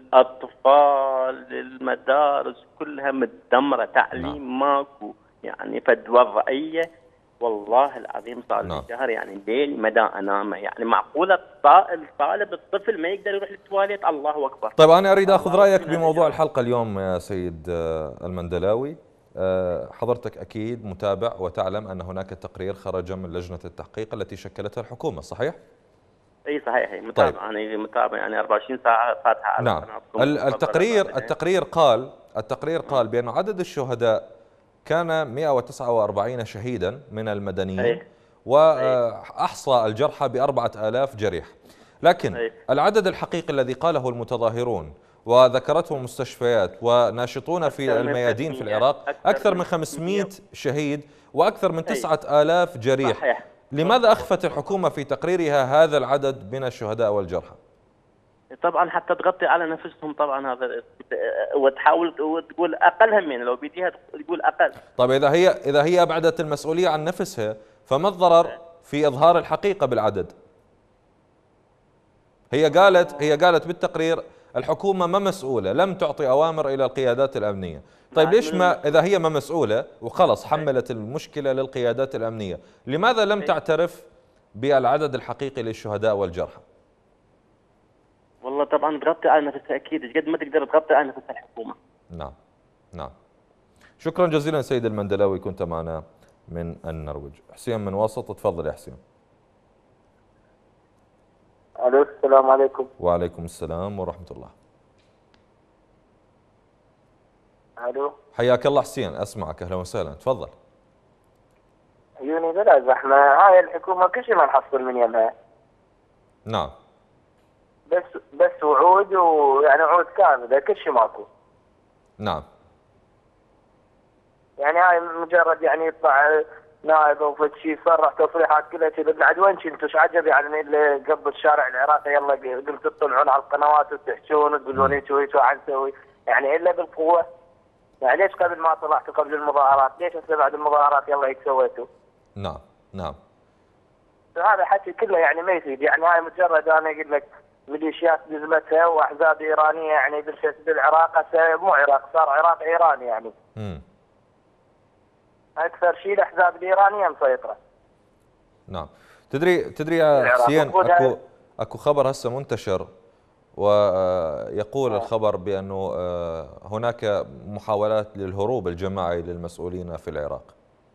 [SPEAKER 8] الاطفال المدارس كلها متدمره، تعليم نعم. ماكو، يعني فد وضعيه والله العظيم صار لي شهر يعني ليل مدى انام. يعني معقوله الطالب الطفل ما يقدر يروح للتواليت؟ الله اكبر.
[SPEAKER 1] طيب انا اريد اخذ رايك بموضوع الحلقه اليوم يا سيد المندلاوي. حضرتك اكيد متابع وتعلم ان هناك تقرير خرج من لجنه التحقيق التي شكلتها الحكومه، صحيح؟
[SPEAKER 8] اي صحيح، متابع. طيب. انا متابع يعني أربعة وعشرين ساعه فاتحه على
[SPEAKER 1] نعم. التقرير التقرير قال التقرير قال بان عدد الشهداء كان مئة وتسعة وأربعين شهيدا من المدنيين. أيه. وأحصى الجرحى بأربعة آلاف جريح. لكن أيه. العدد الحقيقي الذي قاله المتظاهرون وذكرته المستشفيات وناشطون في الميادين في العراق أكثر من خمسمئة شهيد وأكثر من تسعة آلاف جريح. صحيح. لماذا أخفت الحكومة في تقريرها هذا العدد من الشهداء والجرحى؟
[SPEAKER 8] طبعا حتى تغطي على نفسهم طبعا، هذا وتحاول تقول اقل همين، لو بديها تقول اقل.
[SPEAKER 1] طيب اذا هي اذا هي ابعدت المسؤوليه عن نفسها، فما الضرر في اظهار الحقيقه بالعدد؟ هي قالت هي قالت بالتقرير الحكومه ما مسؤوله، لم تعطي اوامر الى القيادات الامنيه. طيب ليش ما اذا هي ما مسؤوله وخلص حملت المشكله للقيادات الامنيه، لماذا لم تعترف بالعدد الحقيقي للشهداء والجرحى؟
[SPEAKER 8] والله طبعا تغطي على نفسها اكيد، قد ما تقدر تغطي على نفسها الحكومه.
[SPEAKER 1] نعم نعم. شكرا جزيلا سيد المندلاوي، كنت معنا من النرويج. حسين من واسط، تفضل يا حسين.
[SPEAKER 9] الو السلام عليكم.
[SPEAKER 1] وعليكم السلام ورحمه الله.
[SPEAKER 9] الو
[SPEAKER 1] حياك الله حسين، اسمعك، اهلا وسهلا، تفضل.
[SPEAKER 9] عيوني بلا زحمه، هاي الحكومه كل شيء ما نحصل من يمها.
[SPEAKER 1] نعم.
[SPEAKER 9] بس بس وعود، ويعني وعود كاذبه، كل شيء ماكو.
[SPEAKER 1] نعم.
[SPEAKER 9] يعني هاي مجرد يعني يطلع نائب او فد شيء يصرح تصريحات كلها كذا، بعد وين كنتوا؟ ايش عجب يعني اللي قبل الشارع العراقي يلا قلت تطلعون على القنوات وتحشون وتقولون هيك وهيك وعن نسوي، يعني الا بالقوه. يعني ليش قبل ما طلعتوا قبل المظاهرات؟ ليش هسه بعد المظاهرات يلا هيك سويتوا؟
[SPEAKER 1] نعم نعم.
[SPEAKER 9] هذا حكي كله يعني ما يفيد، يعني هاي مجرد انا اقول لك ميليشيات نزلتها واحزاب ايرانيه يعني بالعراق، هسه مو عراق، صار عراق ايراني يعني.
[SPEAKER 1] امم
[SPEAKER 9] اكثر شيء الاحزاب الايرانيه مسيطره.
[SPEAKER 1] نعم. تدري تدري يا حسين، اكو اكو خبر هسه منتشر ويقول الخبر بانه هناك محاولات للهروب الجماعي للمسؤولين في العراق.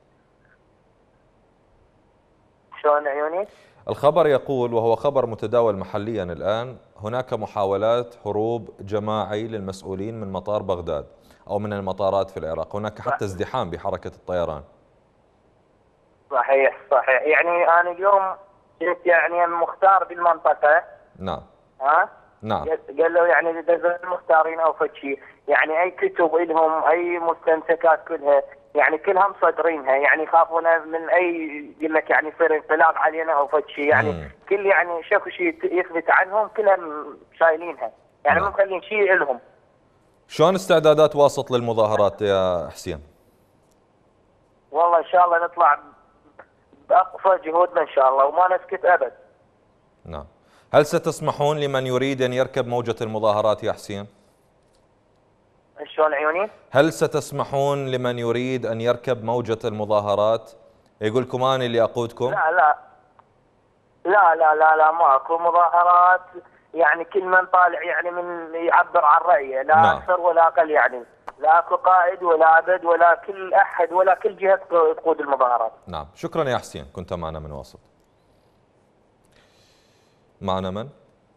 [SPEAKER 9] شلون عيوني؟
[SPEAKER 1] الخبر يقول، وهو خبر متداول محليا الآن، هناك محاولات هروب جماعي للمسؤولين من مطار بغداد أو من المطارات في العراق، هناك حتى ازدحام بحركة الطيران.
[SPEAKER 9] صحيح صحيح. يعني أنا اليوم شفت يعني مختار بالمنطقة.
[SPEAKER 1] نعم.
[SPEAKER 9] ها؟
[SPEAKER 1] نعم.
[SPEAKER 9] قال له يعني إذا المختارين أو فد شيء، يعني أي كتب لهم، أي مستمسكات كلها يعني كلها مصدرينها، يعني يخافون من اي يقول لك يعني يصير انقلاب علينا او فد شيء، يعني مم. كل يعني شكو شيء يثبت عنهم كلها شايلينها، يعني مو مخلين شيء لهم.
[SPEAKER 1] شلون استعدادات واسط للمظاهرات يا حسين؟
[SPEAKER 9] والله ان شاء الله نطلع باقصى جهودنا ان شاء الله وما نسكت ابد.
[SPEAKER 1] نعم. هل ستسمحون لمن يريد ان يركب موجة المظاهرات يا حسين؟
[SPEAKER 9] شلون عيوني؟
[SPEAKER 1] هل ستسمحون لمن يريد ان يركب موجة المظاهرات؟ يقول لكم انا اللي اقودكم؟
[SPEAKER 9] لا لا لا لا لا لا ماكو مظاهرات، يعني كل من طالع يعني من يعبر عن رايه، لا
[SPEAKER 1] نعم.
[SPEAKER 9] اكثر ولا اقل، يعني لا اكو قائد ولا عبد ولا كل احد ولا كل جهه تقود المظاهرات.
[SPEAKER 1] نعم، شكرا يا حسين، كنت معنا من واسط. معنا من؟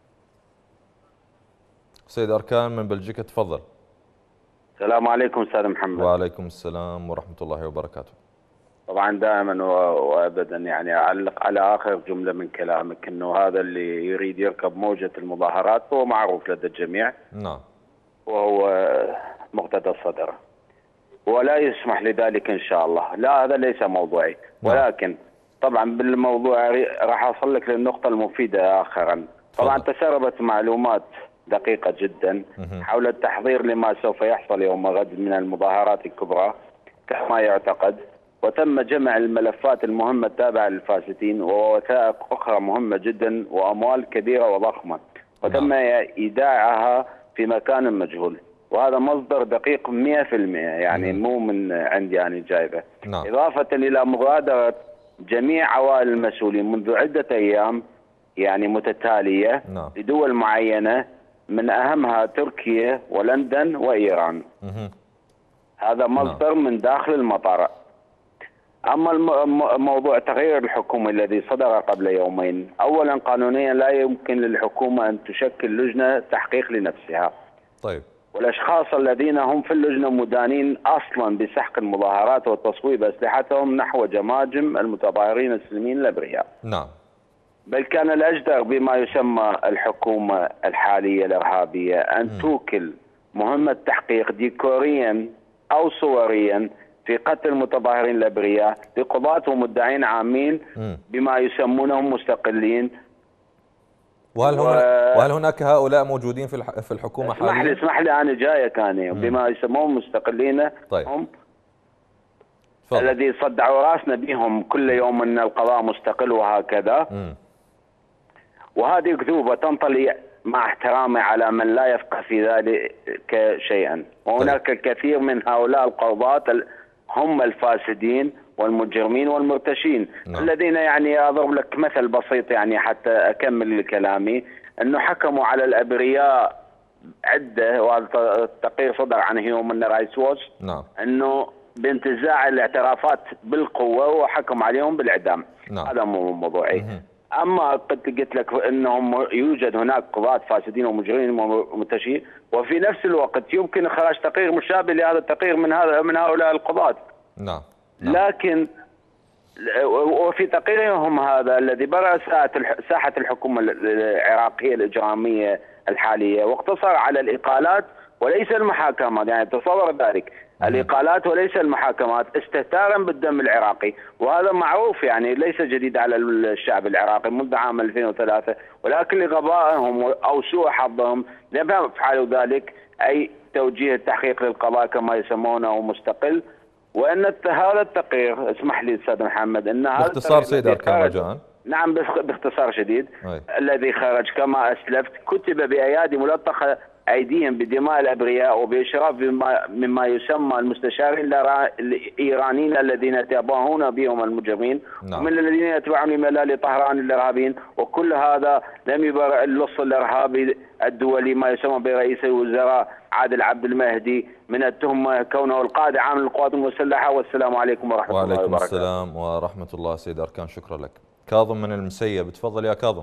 [SPEAKER 1] سيد أركان من بلجيكا، تفضل.
[SPEAKER 10] السلام عليكم أستاذ محمد.
[SPEAKER 1] وعليكم السلام ورحمة الله وبركاته.
[SPEAKER 10] طبعا دائما وابدا يعني اعلق على اخر جمله من كلامك، انه هذا اللي يريد يركب موجه المظاهرات هو معروف لدى الجميع.
[SPEAKER 1] نعم.
[SPEAKER 10] وهو مقتدى الصدر ولا يسمح لذلك ان شاء الله. لا، هذا ليس موضوعي. نعم. ولكن طبعا بالموضوع راح اوصل لك للنقطه المفيده اخرا. طبعا تسربت معلومات دقيقه جدا حول التحضير لما سوف يحصل يوم غد من المظاهرات الكبرى كما يعتقد، وتم جمع الملفات المهمة التابعة للفاسدين ووثائق أخرى مهمة جدا وأموال كبيرة وضخمة، وتم إيداعها في مكان مجهول، وهذا مصدر دقيق مئة بالمئة يعني مو من عندي يعني جايبة.
[SPEAKER 1] نعم.
[SPEAKER 10] إضافة إلى مغادرة جميع عوائل المسؤولين منذ عدة أيام يعني متتالية
[SPEAKER 1] نعم.
[SPEAKER 10] لدول معينة من أهمها تركيا ولندن وإيران.
[SPEAKER 1] مه.
[SPEAKER 10] هذا مصدر نعم. من داخل المطار. أما موضوع تغيير الحكومة الذي صدر قبل يومين، أولا قانونيا لا يمكن للحكومة أن تشكل لجنة تحقيق لنفسها.
[SPEAKER 1] طيب.
[SPEAKER 10] والأشخاص الذين هم في اللجنة مدانين أصلا بسحق المظاهرات وتصويب أسلحتهم نحو جماجم المتظاهرين السلميين الأبرياء.
[SPEAKER 1] نعم.
[SPEAKER 10] بل كان الأجدر بما يسمى الحكومة الحالية الإرهابية أن م. توكل مهمة تحقيق ديكوريا أو صوريا في قتل المتظاهرين الأبرياء لقضاة ومدعين عامين بما يسمونهم مستقلين.
[SPEAKER 1] وهل, و... وهل هناك هؤلاء موجودين في الح... في الحكومة حاليا؟
[SPEAKER 10] اسمح لي اسمح لي أنا جايك أنا بما يسمونهم مستقلين.
[SPEAKER 1] طيب.
[SPEAKER 10] هم فضل. الذي صدعوا راسنا بهم كل يوم أن القضاء مستقل وهكذا. م. وهذه كذوبة تنطلي مع احترامي على من لا يفقه في ذلك شيئا، وهناك طيب. الكثير من هؤلاء القضاة هم الفاسدين والمجرمين والمرتشين. نعم. الذين يعني اضرب لك مثل بسيط يعني حتى اكمل كلامي، انه حكموا على الابرياء عده، وهذا التقرير صدر عن هيومن رايتس ووتش.
[SPEAKER 1] نعم.
[SPEAKER 10] انه بانتزاع الاعترافات بالقوه وحكم عليهم بالاعدام.
[SPEAKER 1] نعم.
[SPEAKER 10] هذا مو موضوعي. اما قلت قلت لك انهم يوجد هناك قضاة فاسدين ومجرمين ومرتشين، وفي نفس الوقت يمكن اخراج تقرير مشابه لهذا التقرير من هذا من هؤلاء القضاة.
[SPEAKER 1] نعم. نعم.
[SPEAKER 10] لكن وفي تقريرهم هذا الذي برأ ساحة الحكومة العراقية الإجرامية الحالية واقتصر على الإقالات وليس المحاكمات، يعني تصور ذلك، الإقالات وليس المحاكمات، استهتارا بالدم العراقي، وهذا معروف يعني ليس جديد على الشعب العراقي منذ عام ألفين وثلاثة، ولكن لغبائهم أو سوء حظهم لم يفعلوا ذلك، أي توجيه التحقيق للقضاء كما يسمونه مستقل. وأن هذا التقرير، اسمح لي أستاذ محمد، أن هذا
[SPEAKER 1] باختصار سيد أركان رجاء.
[SPEAKER 10] نعم باختصار شديد.
[SPEAKER 1] أي.
[SPEAKER 10] الذي خرج كما أسلفت كتب بأيادي ملطخة أيديهم بدماء الأبرياء وبإشراف مما يسمى المستشارين الإيرانيين الذين يتباهون بهم المجرمين. نعم. ومن الذين يتبعون لملال طهران الإرهابيين، وكل هذا لم يبرئ اللص الإرهابي الدولي ما يسمى برئيس الوزراء عادل عبد المهدي من التهمة كونه القائد عام للقوات المسلحة. والسلام عليكم ورحمة الله وبركاته.
[SPEAKER 1] وعليكم السلام ورحمة الله. سيد أركان شكرا لك. كاظم من المسيب، تفضل يا كاظم.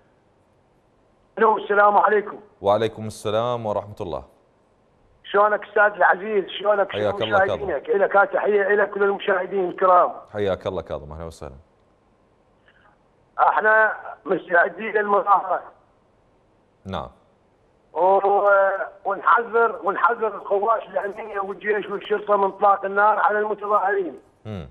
[SPEAKER 11] الو السلام عليكم.
[SPEAKER 1] وعليكم السلام ورحمة الله.
[SPEAKER 11] شلونك استاذ العزيز؟ شلونك؟
[SPEAKER 1] حياك الله كاظم.
[SPEAKER 11] لك تحية إلى كل المشاهدين الكرام.
[SPEAKER 1] حياك الله كاظم، اهلا وسهلا.
[SPEAKER 11] احنا مستعدين للمظاهرة.
[SPEAKER 1] نعم.
[SPEAKER 11] ونحذر ونحذر القوات الأمنية والجيش والشرطة من إطلاق النار على المتظاهرين. امم.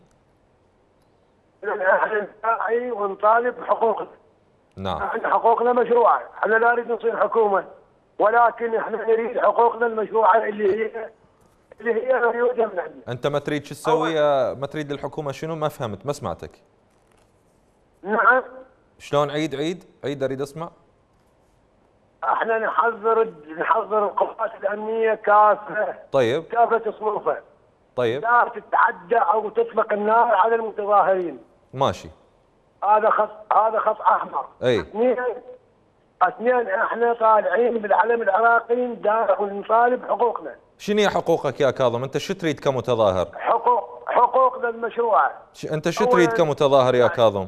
[SPEAKER 11] احنا نسعى ونطالب بحقوقنا.
[SPEAKER 1] نعم.
[SPEAKER 11] احنا حقوقنا مشروعة، احنا لا نريد نصير حكومة، ولكن احنا نريد حقوقنا المشروعة اللي هي اللي هي نريدها من عندنا.
[SPEAKER 1] انت ما تريد شو تسوي؟ ما تريد الحكومة شنو؟ ما فهمت، ما سمعتك.
[SPEAKER 11] نعم.
[SPEAKER 1] شلون عيد عيد عيد اريد اسمع.
[SPEAKER 11] احنا نحذر نحذر القوات الامنيه كافه.
[SPEAKER 1] طيب.
[SPEAKER 11] كافه صنوفها.
[SPEAKER 1] طيب.
[SPEAKER 11] لا تتعدى او تطلق النار على المتظاهرين.
[SPEAKER 1] ماشي.
[SPEAKER 11] هذا خط هذا خط احمر.
[SPEAKER 1] اي.
[SPEAKER 11] اثنين اثنين احنا طالعين بالعلم العراقي ندافع ونطالب حقوقنا.
[SPEAKER 1] شنو هي حقوقك يا كاظم؟ انت شو تريد كمتظاهر؟
[SPEAKER 11] حقوق حقوقنا المشروعه.
[SPEAKER 1] انت شو تريد كمتظاهر يا كاظم؟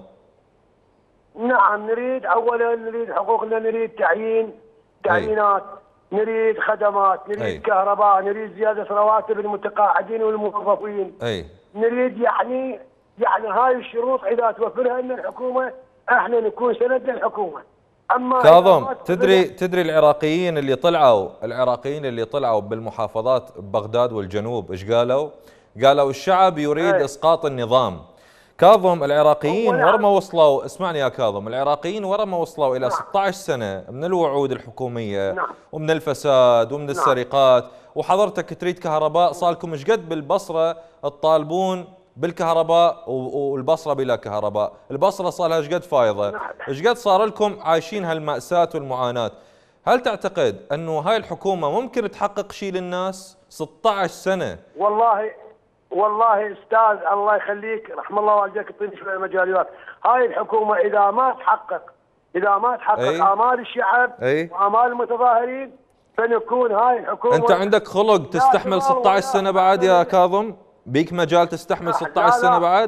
[SPEAKER 11] نعم نريد اولا نريد حقوقنا، نريد تعيين تعيينات، أي. نريد خدمات، نريد أي. كهرباء، نريد زياده رواتب المتقاعدين والموظفين.
[SPEAKER 1] اي.
[SPEAKER 11] نريد يعني يعني هاي الشروط اذا توفرها لنا الحكومه احنا نكون سند للحكومه. اما
[SPEAKER 1] كاظم تدري تدري العراقيين اللي طلعوا العراقيين اللي طلعوا بالمحافظات ببغداد والجنوب ايش قالوا؟ قالوا الشعب يريد أي. اسقاط النظام. كاظم العراقيين ورا ما وصلوا، اسمعني يا كاظم، العراقيين ورا ما وصلوا الى ستة عشر سنه من الوعود الحكوميه نعم. ومن الفساد ومن نعم. السرقات، وحضرتك تريد كهرباء، صار ايش قد بالبصره تطالبون بالكهرباء والبصره بلا كهرباء، البصره صار لها ايش قد فايضه، ايش قد صار لكم عايشين هالمأساة والمعاناه. هل تعتقد انه هاي الحكومه ممكن تحقق شيء للناس؟ ستة عشر سنه.
[SPEAKER 11] والله والله استاذ الله يخليك رحم الله والديك يعطيني شويه مجاليات، هاي الحكومه اذا ما تحقق اذا ما تحقق أي. امال الشعب أي. وامال المتظاهرين فنكون هاي الحكومه.
[SPEAKER 1] انت عندك خلق تستحمل ستة عشر سنه بعد يا كاظم؟ بيك مجال تستحمل ستة عشر سنه بعد؟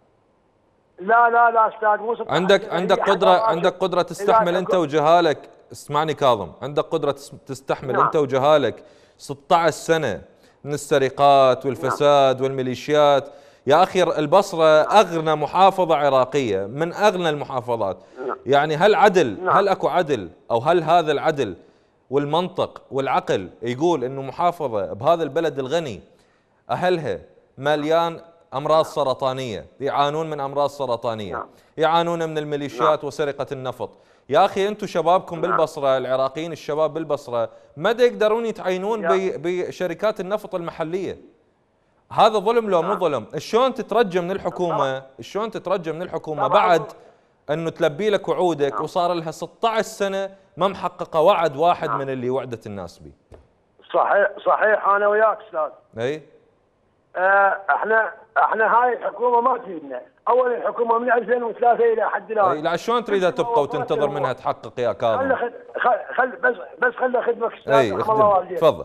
[SPEAKER 11] لا لا لا استاذ مو ستة عشر
[SPEAKER 1] عندك عندك قدره عندك قدره تستحمل انت وجهالك. اسمعني كاظم، عندك قدره تستحمل نعم. انت وجهالك ستة عشر سنه من السرقات والفساد نعم. والميليشيات. يا اخي البصره اغنى محافظه عراقيه من اغنى المحافظات نعم. يعني هل عدل نعم. هل اكو عدل او هل هذا العدل والمنطق والعقل يقول انه محافظه بهذا البلد الغني اهلها مليان امراض سرطانيه، يعانون من امراض سرطانيه نعم. يعانون من الميليشيات نعم. وسرقه النفط. يا اخي انتم شبابكم نعم. بالبصره، العراقيين الشباب بالبصره ما يقدرون يتعينون بشركات النفط المحليه. هذا ظلم لو مو ظلم؟ شلون تترجى من الحكومه شلون تترجى من الحكومه بعد انه تلبي لك وعودك نعم. وصار لها ستة عشر سنه ما محققه وعد واحد نعم. من اللي وعدت الناس به.
[SPEAKER 11] صحيح صحيح انا وياك استاذ.
[SPEAKER 1] اي
[SPEAKER 11] آه احنا احنا هاي الحكومه ما تفيدنا، اول الحكومه من ألفين وثلاثة الى حد الان.
[SPEAKER 1] اي لا شلون تريدها تبقى وتنتظر منها تحقق يا كاظم؟
[SPEAKER 11] خل خل بس بس خلي اخدمك استاذ رحم الله والديك.
[SPEAKER 1] تفضل.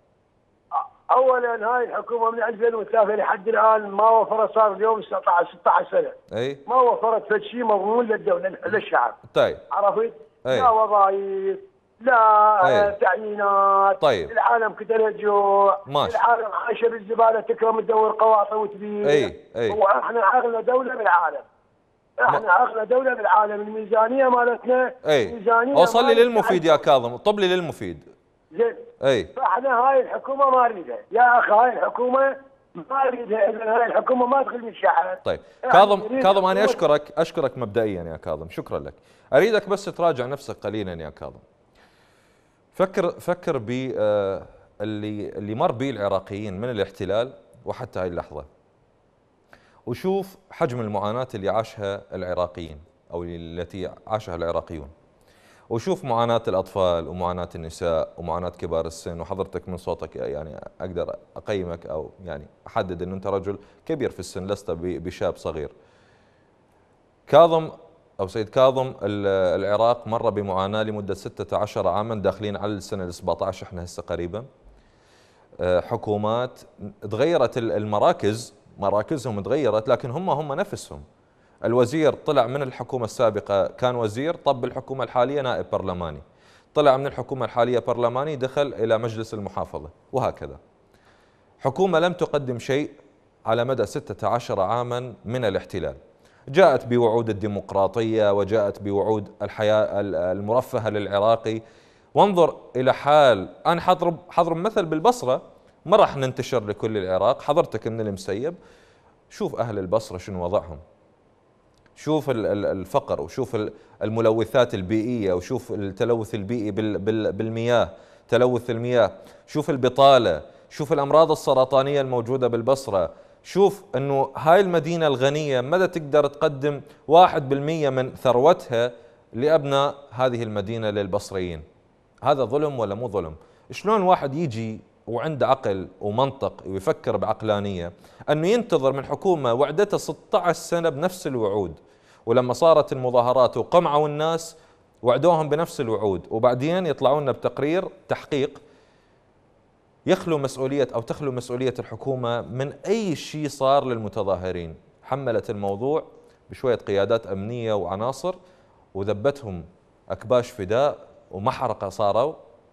[SPEAKER 11] اولا هاي الحكومه من ألفين وثلاثة لحد الان ما وفرت، صار اليوم ستة عشر سنه.
[SPEAKER 1] اي
[SPEAKER 11] ما وفرت فد شيء مضمون للدوله للشعب.
[SPEAKER 1] طيب
[SPEAKER 11] عرفت؟ لا وظائف، لا أي. تعيينات.
[SPEAKER 1] طيب
[SPEAKER 11] العالم كتله جوع،
[SPEAKER 1] ماشي.
[SPEAKER 11] العالم عايشه بالزباله تكرم تدور قواطع وتبيع.
[SPEAKER 1] اي اي
[SPEAKER 11] واحنا اغنى دوله بالعالم. احنا ما. اغنى دوله بالعالم، الميزانيه مالتنا
[SPEAKER 1] اي
[SPEAKER 11] ميزانيه.
[SPEAKER 1] اوصل لي للمفيد يا كاظم، طب لي للمفيد.
[SPEAKER 11] زين.
[SPEAKER 1] اي
[SPEAKER 11] فاحنا هاي الحكومه ما نريدها يا اخي، هاي الحكومه ما نريدها، اذا هاي الحكومه ما تخدم الشعب.
[SPEAKER 1] طيب كاظم كاظم انا اشكرك اشكرك مبدئيا يا كاظم، شكرا لك. اريدك بس تراجع نفسك قليلا يا كاظم. فكر فكر ب اللي اللي مر به العراقيين من الاحتلال وحتى هاي اللحظه، وشوف حجم المعاناه اللي عاشها العراقيين او التي عاشها العراقيون، وشوف معاناه الاطفال ومعاناه النساء ومعاناه كبار السن. وحضرتك من صوتك يعني اقدر اقيمك او يعني احدد انه انت رجل كبير في السن، لست بشاب صغير. كاظم أو سيد كاظم العراق مر بمعاناة لمدة ستة عشر عاما، داخلين على السنة ال سبعة عشر احنا هسه قريبا. حكومات تغيرت، المراكز مراكزهم تغيرت، لكن هم هم نفسهم. الوزير طلع من الحكومة السابقة كان وزير، طب الحكومة الحالية نائب برلماني، طلع من الحكومة الحالية برلماني دخل إلى مجلس المحافظة، وهكذا. حكومة لم تقدم شيء على مدى ستة عشر عاما من الاحتلال. جاءت بوعود الديمقراطية وجاءت بوعود الحياة المرفهة للعراقي. وانظر إلى حال، أنا حضرب حضرب مثل بالبصرة، ما راح ننتشر لكل العراق، حضرتك من المسيب، شوف أهل البصرة شنو وضعهم، شوف الفقر وشوف الملوثات البيئية وشوف التلوث البيئي بالمياه، تلوث المياه، شوف البطالة، شوف الأمراض السرطانية الموجودة بالبصرة، شوف أنه هاي المدينة الغنية مدى تقدر تقدم واحد بالمية من ثروتها لأبناء هذه المدينة للبصريين. هذا ظلم ولا مو ظلم؟ شلون واحد يجي وعنده عقل ومنطق ويفكر بعقلانية أنه ينتظر من حكومة وعدتها ستة عشر سنة بنفس الوعود، ولما صارت المظاهرات وقمعوا الناس وعدوهم بنفس الوعود، وبعدين يطلعون لنا بتقرير تحقيق يخلو مسؤولية أو تخلو مسؤولية الحكومة من أي شيء صار للمتظاهرين. حملت الموضوع بشوية قيادات أمنية وعناصر وذبتهم أكباش فداء ومحرقة صاروا،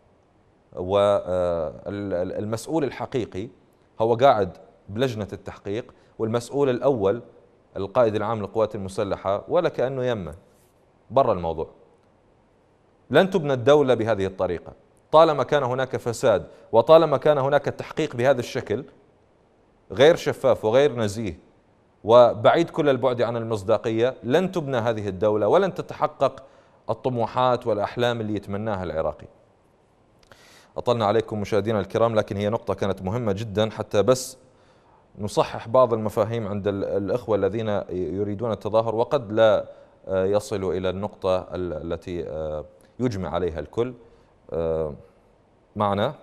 [SPEAKER 1] والمسؤول الحقيقي هو قاعد بلجنة التحقيق، والمسؤول الأول القائد العام للقوات المسلحة ولا كأنه يمه برا الموضوع. لن تبنى الدولة بهذه الطريقة طالما كان هناك فساد، وطالما كان هناك تحقيق بهذا الشكل غير شفاف وغير نزيه وبعيد كل البعد عن المصداقية، لن تبنى هذه الدولة ولن تتحقق الطموحات والأحلام اللي يتمناها العراقي. أطلنا عليكم مشاهدينا الكرام، لكن هي نقطة كانت مهمة جدا حتى بس نصحح بعض المفاهيم عند الأخوة الذين يريدون التظاهر وقد لا يصلوا إلى النقطة التي يجمع عليها الكل. معنا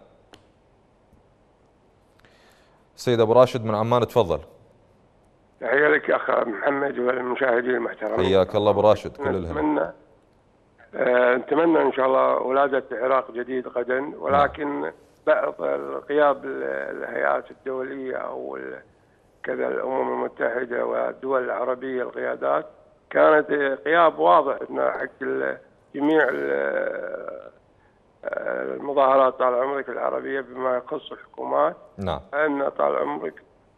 [SPEAKER 1] سيد أبو راشد من عمان، تفضل.
[SPEAKER 12] تحية لك أخ محمد والمشاهدين المحترمين.
[SPEAKER 1] حياك الله أبو راشد، كل الهنا.
[SPEAKER 12] نتمنى إن شاء الله ولادة عراق جديد غدا، ولكن بعض القياب الهيئات الدولية أو كذا الأمم المتحدة والدول العربية القيادات كانت قياب واضح أن حق جميع المظاهرات طال عمرك العربية بما يخص الحكومات.
[SPEAKER 1] نعم.
[SPEAKER 12] أن طال عمرك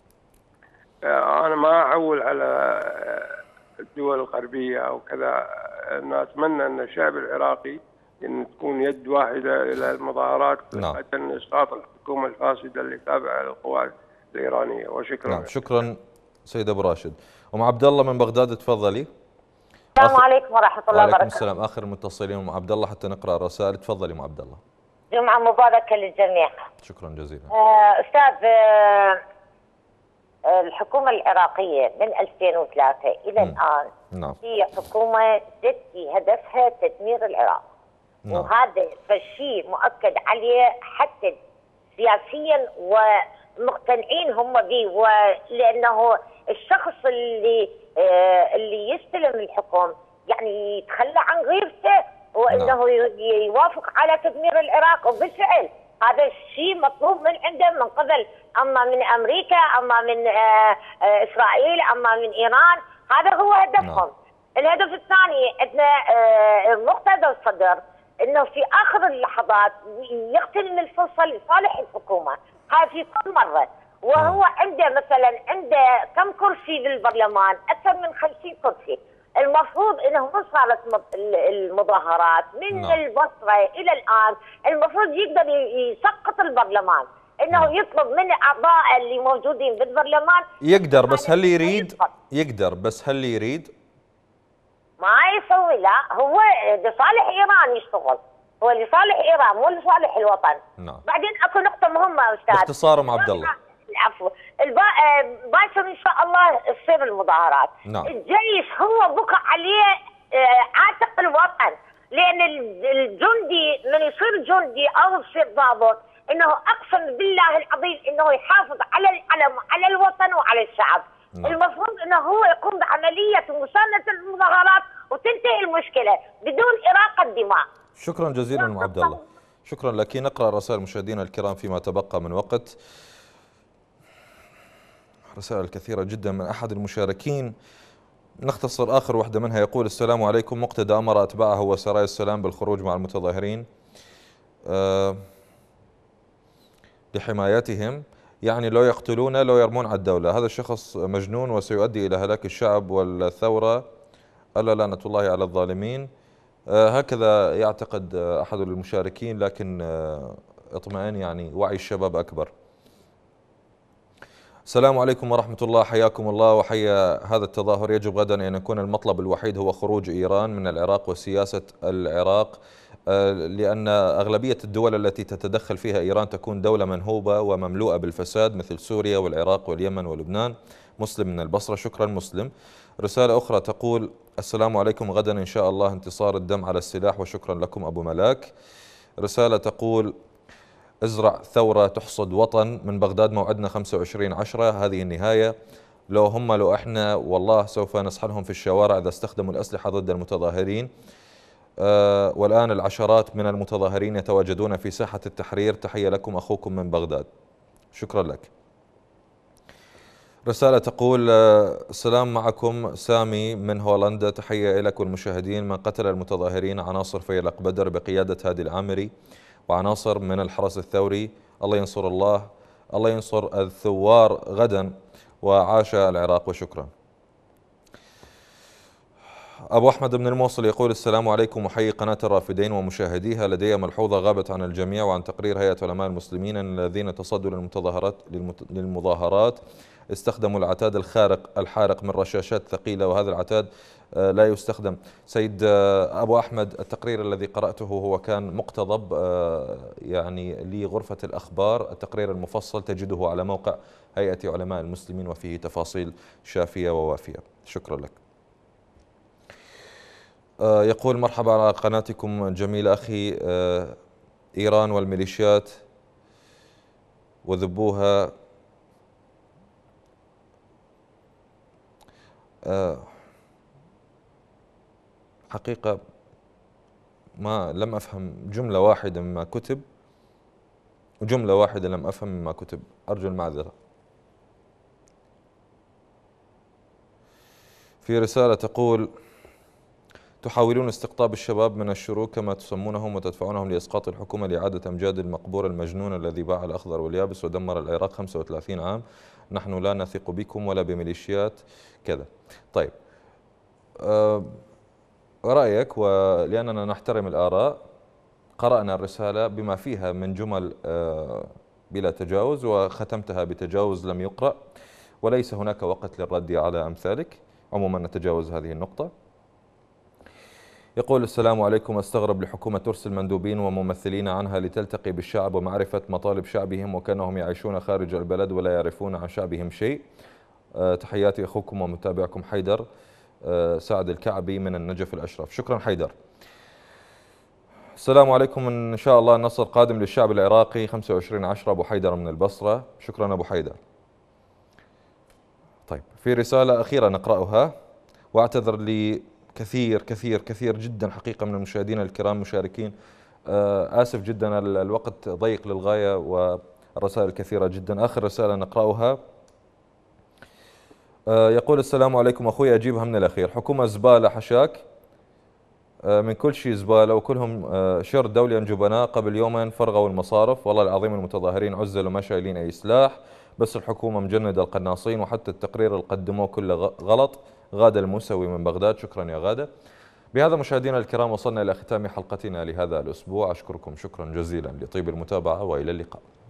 [SPEAKER 12] أنا ما أعول على الدول الغربية أو كذا، أنا أتمنى أن الشعب العراقي أن تكون يد واحدة إلى المظاهرات حتى إسقاط الحكومة الفاسدة اللي تابعة للقوات الإيرانية. وشكرا.
[SPEAKER 1] نعم شكرا سيد أبو راشد. أم عبد الله من بغداد، تفضلي.
[SPEAKER 13] السلام آخر... عليكم ورحمة الله وبركاته.
[SPEAKER 1] وعليكم السلام. آخر المتصلين أم عبد الله حتى نقرأ الرسائل. تفضلي أم عبد الله.
[SPEAKER 13] جمعة مباركة للجميع.
[SPEAKER 1] شكرا جزيلا.
[SPEAKER 13] آه أستاذ، آه الحكومة العراقية من ألفين وثلاثة إلى م. الآن
[SPEAKER 1] نعم.
[SPEAKER 13] هي حكومة في هدفها تدمير العراق. نعم. وهذا فالشيء مؤكد عليه حتى سياسيا ومقتنعين هم به، ولأنه الشخص اللي آه اللي يستلم الحكم يعني يتخلى عن غيرته وانه نعم. يوافق على تدمير العراق، وبالفعل هذا الشيء مطلوب من عنده من قبل، اما من امريكا اما من آه آه اسرائيل اما من ايران. هذا هو هدفهم. نعم. الهدف الثاني عندنا آه مقتدى الصدر انه في اخر اللحظات يغتنم الفرصه لصالح الحكومه، هاي في كل مره، وهو عنده مثلا عنده كم كرسي بالبرلمان؟ اكثر من خمسين كرسي. المفروض انه من صارت المظاهرات من نعم. البصره الى الان المفروض يقدر يسقط البرلمان، انه نعم. يطلب من اعضاء اللي موجودين بالبرلمان.
[SPEAKER 1] يقدر بس هل يريد؟ يقدر بس هل يريد؟
[SPEAKER 13] ما يسوي، لا هو لصالح ايران يشتغل، هو لصالح ايران مو لصالح الوطن.
[SPEAKER 1] نعم.
[SPEAKER 13] بعدين اكو نقطه مهمه استاذ.
[SPEAKER 1] باختصار ام عبد الله.
[SPEAKER 13] العفو. باكر ان شاء الله تصير المظاهرات.
[SPEAKER 1] نعم.
[SPEAKER 13] الجيش هو بكى عليه عاتق الوطن، لان الجندي من يصير جندي او يصير ضابط انه اقسم بالله العظيم انه يحافظ على العلم على الوطن وعلى الشعب. نعم. المفروض انه هو يقوم بعمليه مسانده المظاهرات وتنتهي المشكله بدون اراقه دماء.
[SPEAKER 1] شكرا جزيلا ام عبد الله. شكرا لك. نقرا رسائل مشاهدينا الكرام فيما تبقى من وقت. رسائل كثيرة جدا من أحد المشاركين، نختصر آخر واحدة منها. يقول: السلام عليكم، مقتدى أمر أتباعه وسرايا السلام بالخروج مع المتظاهرين أه لحمايتهم، يعني لو يقتلون لو يرمون على الدولة. هذا الشخص مجنون وسيؤدي إلى هلاك الشعب والثورة، ألا لعنة الله على الظالمين. أه هكذا يعتقد أحد المشاركين، لكن أه اطمئن، يعني وعي الشباب أكبر. السلام عليكم ورحمة الله، حياكم الله وحيا هذا التظاهر. يجب غدا أن يكون المطلب الوحيد هو خروج إيران من العراق وسياسة العراق لأن أغلبية الدول التي تتدخل فيها إيران تكون دولة منهوبة ومملوءة بالفساد مثل سوريا والعراق واليمن ولبنان. مسلم من البصرة. شكرا مسلم. رسالة أخرى تقول: السلام عليكم، غدا إن شاء الله انتصار الدم على السلاح، وشكرا لكم أبو ملاك. رسالة تقول: ازرع ثورة تحصد وطن. من بغداد موعدنا خمسة وعشرين عشرة، هذه النهاية. لو هم لو احنا والله سوف نسحلهم في الشوارع إذا استخدموا الأسلحة ضد المتظاهرين. أه والآن العشرات من المتظاهرين يتواجدون في ساحة التحرير. تحية لكم أخوكم من بغداد. شكرا لك. رسالة تقول: السلام معكم سامي من هولندا، تحية لك والمشاهدين. من قتل المتظاهرين عناصر فيلق بدر بقيادة هادي العامري وعناصر من الحرس الثوري. الله ينصر الله الله ينصر الثوار غدا، وعاش العراق. وشكرا. أبو أحمد من الموصل يقول: السلام عليكم، وحيي قناة الرافدين ومشاهديها. لدي ملحوظة غابت عن الجميع وعن تقرير هيئة علماء المسلمين أن الذين تصدوا للمتظاهرات للمظاهرات استخدموا العتاد الخارق الحارق من رشاشات ثقيلة، وهذا العتاد لا يستخدم. سيد أبو أحمد، التقرير الذي قرأته هو كان مقتضب يعني لغرفة الأخبار. التقرير المفصل تجده على موقع هيئة علماء المسلمين وفيه تفاصيل شافية ووافية. شكرا لك. يقول: مرحبا على قناتكم جميلة أخي. إيران والميليشيات وذبوها. حقيقة ما لم أفهم جملة واحدة مما كتب، وجملة واحدة لم أفهم مما كتب، أرجو المعذرة. في رسالة تقول: تحاولون استقطاب الشباب من الشروق كما تسمونهم وتدفعونهم لإسقاط الحكومة لإعادة أمجاد المقبور المجنون الذي باع الأخضر واليابس ودمر العراق خمسة وثلاثين عام. نحن لا نثق بكم ولا بميليشيات كذا. طيب، أه رأيك، ولأننا نحترم الآراء قرأنا الرسالة بما فيها من جمل أه بلا تجاوز، وختمتها بتجاوز لم يقرأ، وليس هناك وقت للرد على أمثالك. عموما نتجاوز هذه النقطة. يقول: السلام عليكم، استغرب لحكومة ترسل مندوبين وممثلين عنها لتلتقي بالشعب ومعرفة مطالب شعبهم وكأنهم يعيشون خارج البلد ولا يعرفون عن شعبهم شيء. أه تحياتي أخوكم ومتابعكم حيدر أه سعد الكعبي من النجف الأشرف. شكرا حيدر. السلام عليكم، إن شاء الله النصر قادم للشعب العراقي. خمسة وعشرين عشرة، أبو حيدر من البصرة. شكرا أبو حيدر. طيب، في رسالة أخيرة نقرأها، وأعتذر لي كثير كثير كثير جدا حقيقة من المشاهدين الكرام مشاركين. آسف جدا، الوقت ضيق للغاية والرسائل كثيرة جدا. آخر رسالة نقرأها يقول: السلام عليكم أخوي، أجيبها من الأخير. حكومة زبالة حشاك، من كل شيء زبالة، وكلهم شر دوليا جبناء. قبل يومين فرغوا المصارف، والله العظيم المتظاهرين عزلوا ما شايلين أي سلاح، بس الحكومة مجندة القناصين، وحتى التقرير اللي قدموه كله غلط. غادة الموسوي من بغداد. شكرا يا غادة. بهذا مشاهدينا الكرام وصلنا إلى ختام حلقتنا لهذا الأسبوع. أشكركم شكرا جزيلا لطيب المتابعة، وإلى اللقاء.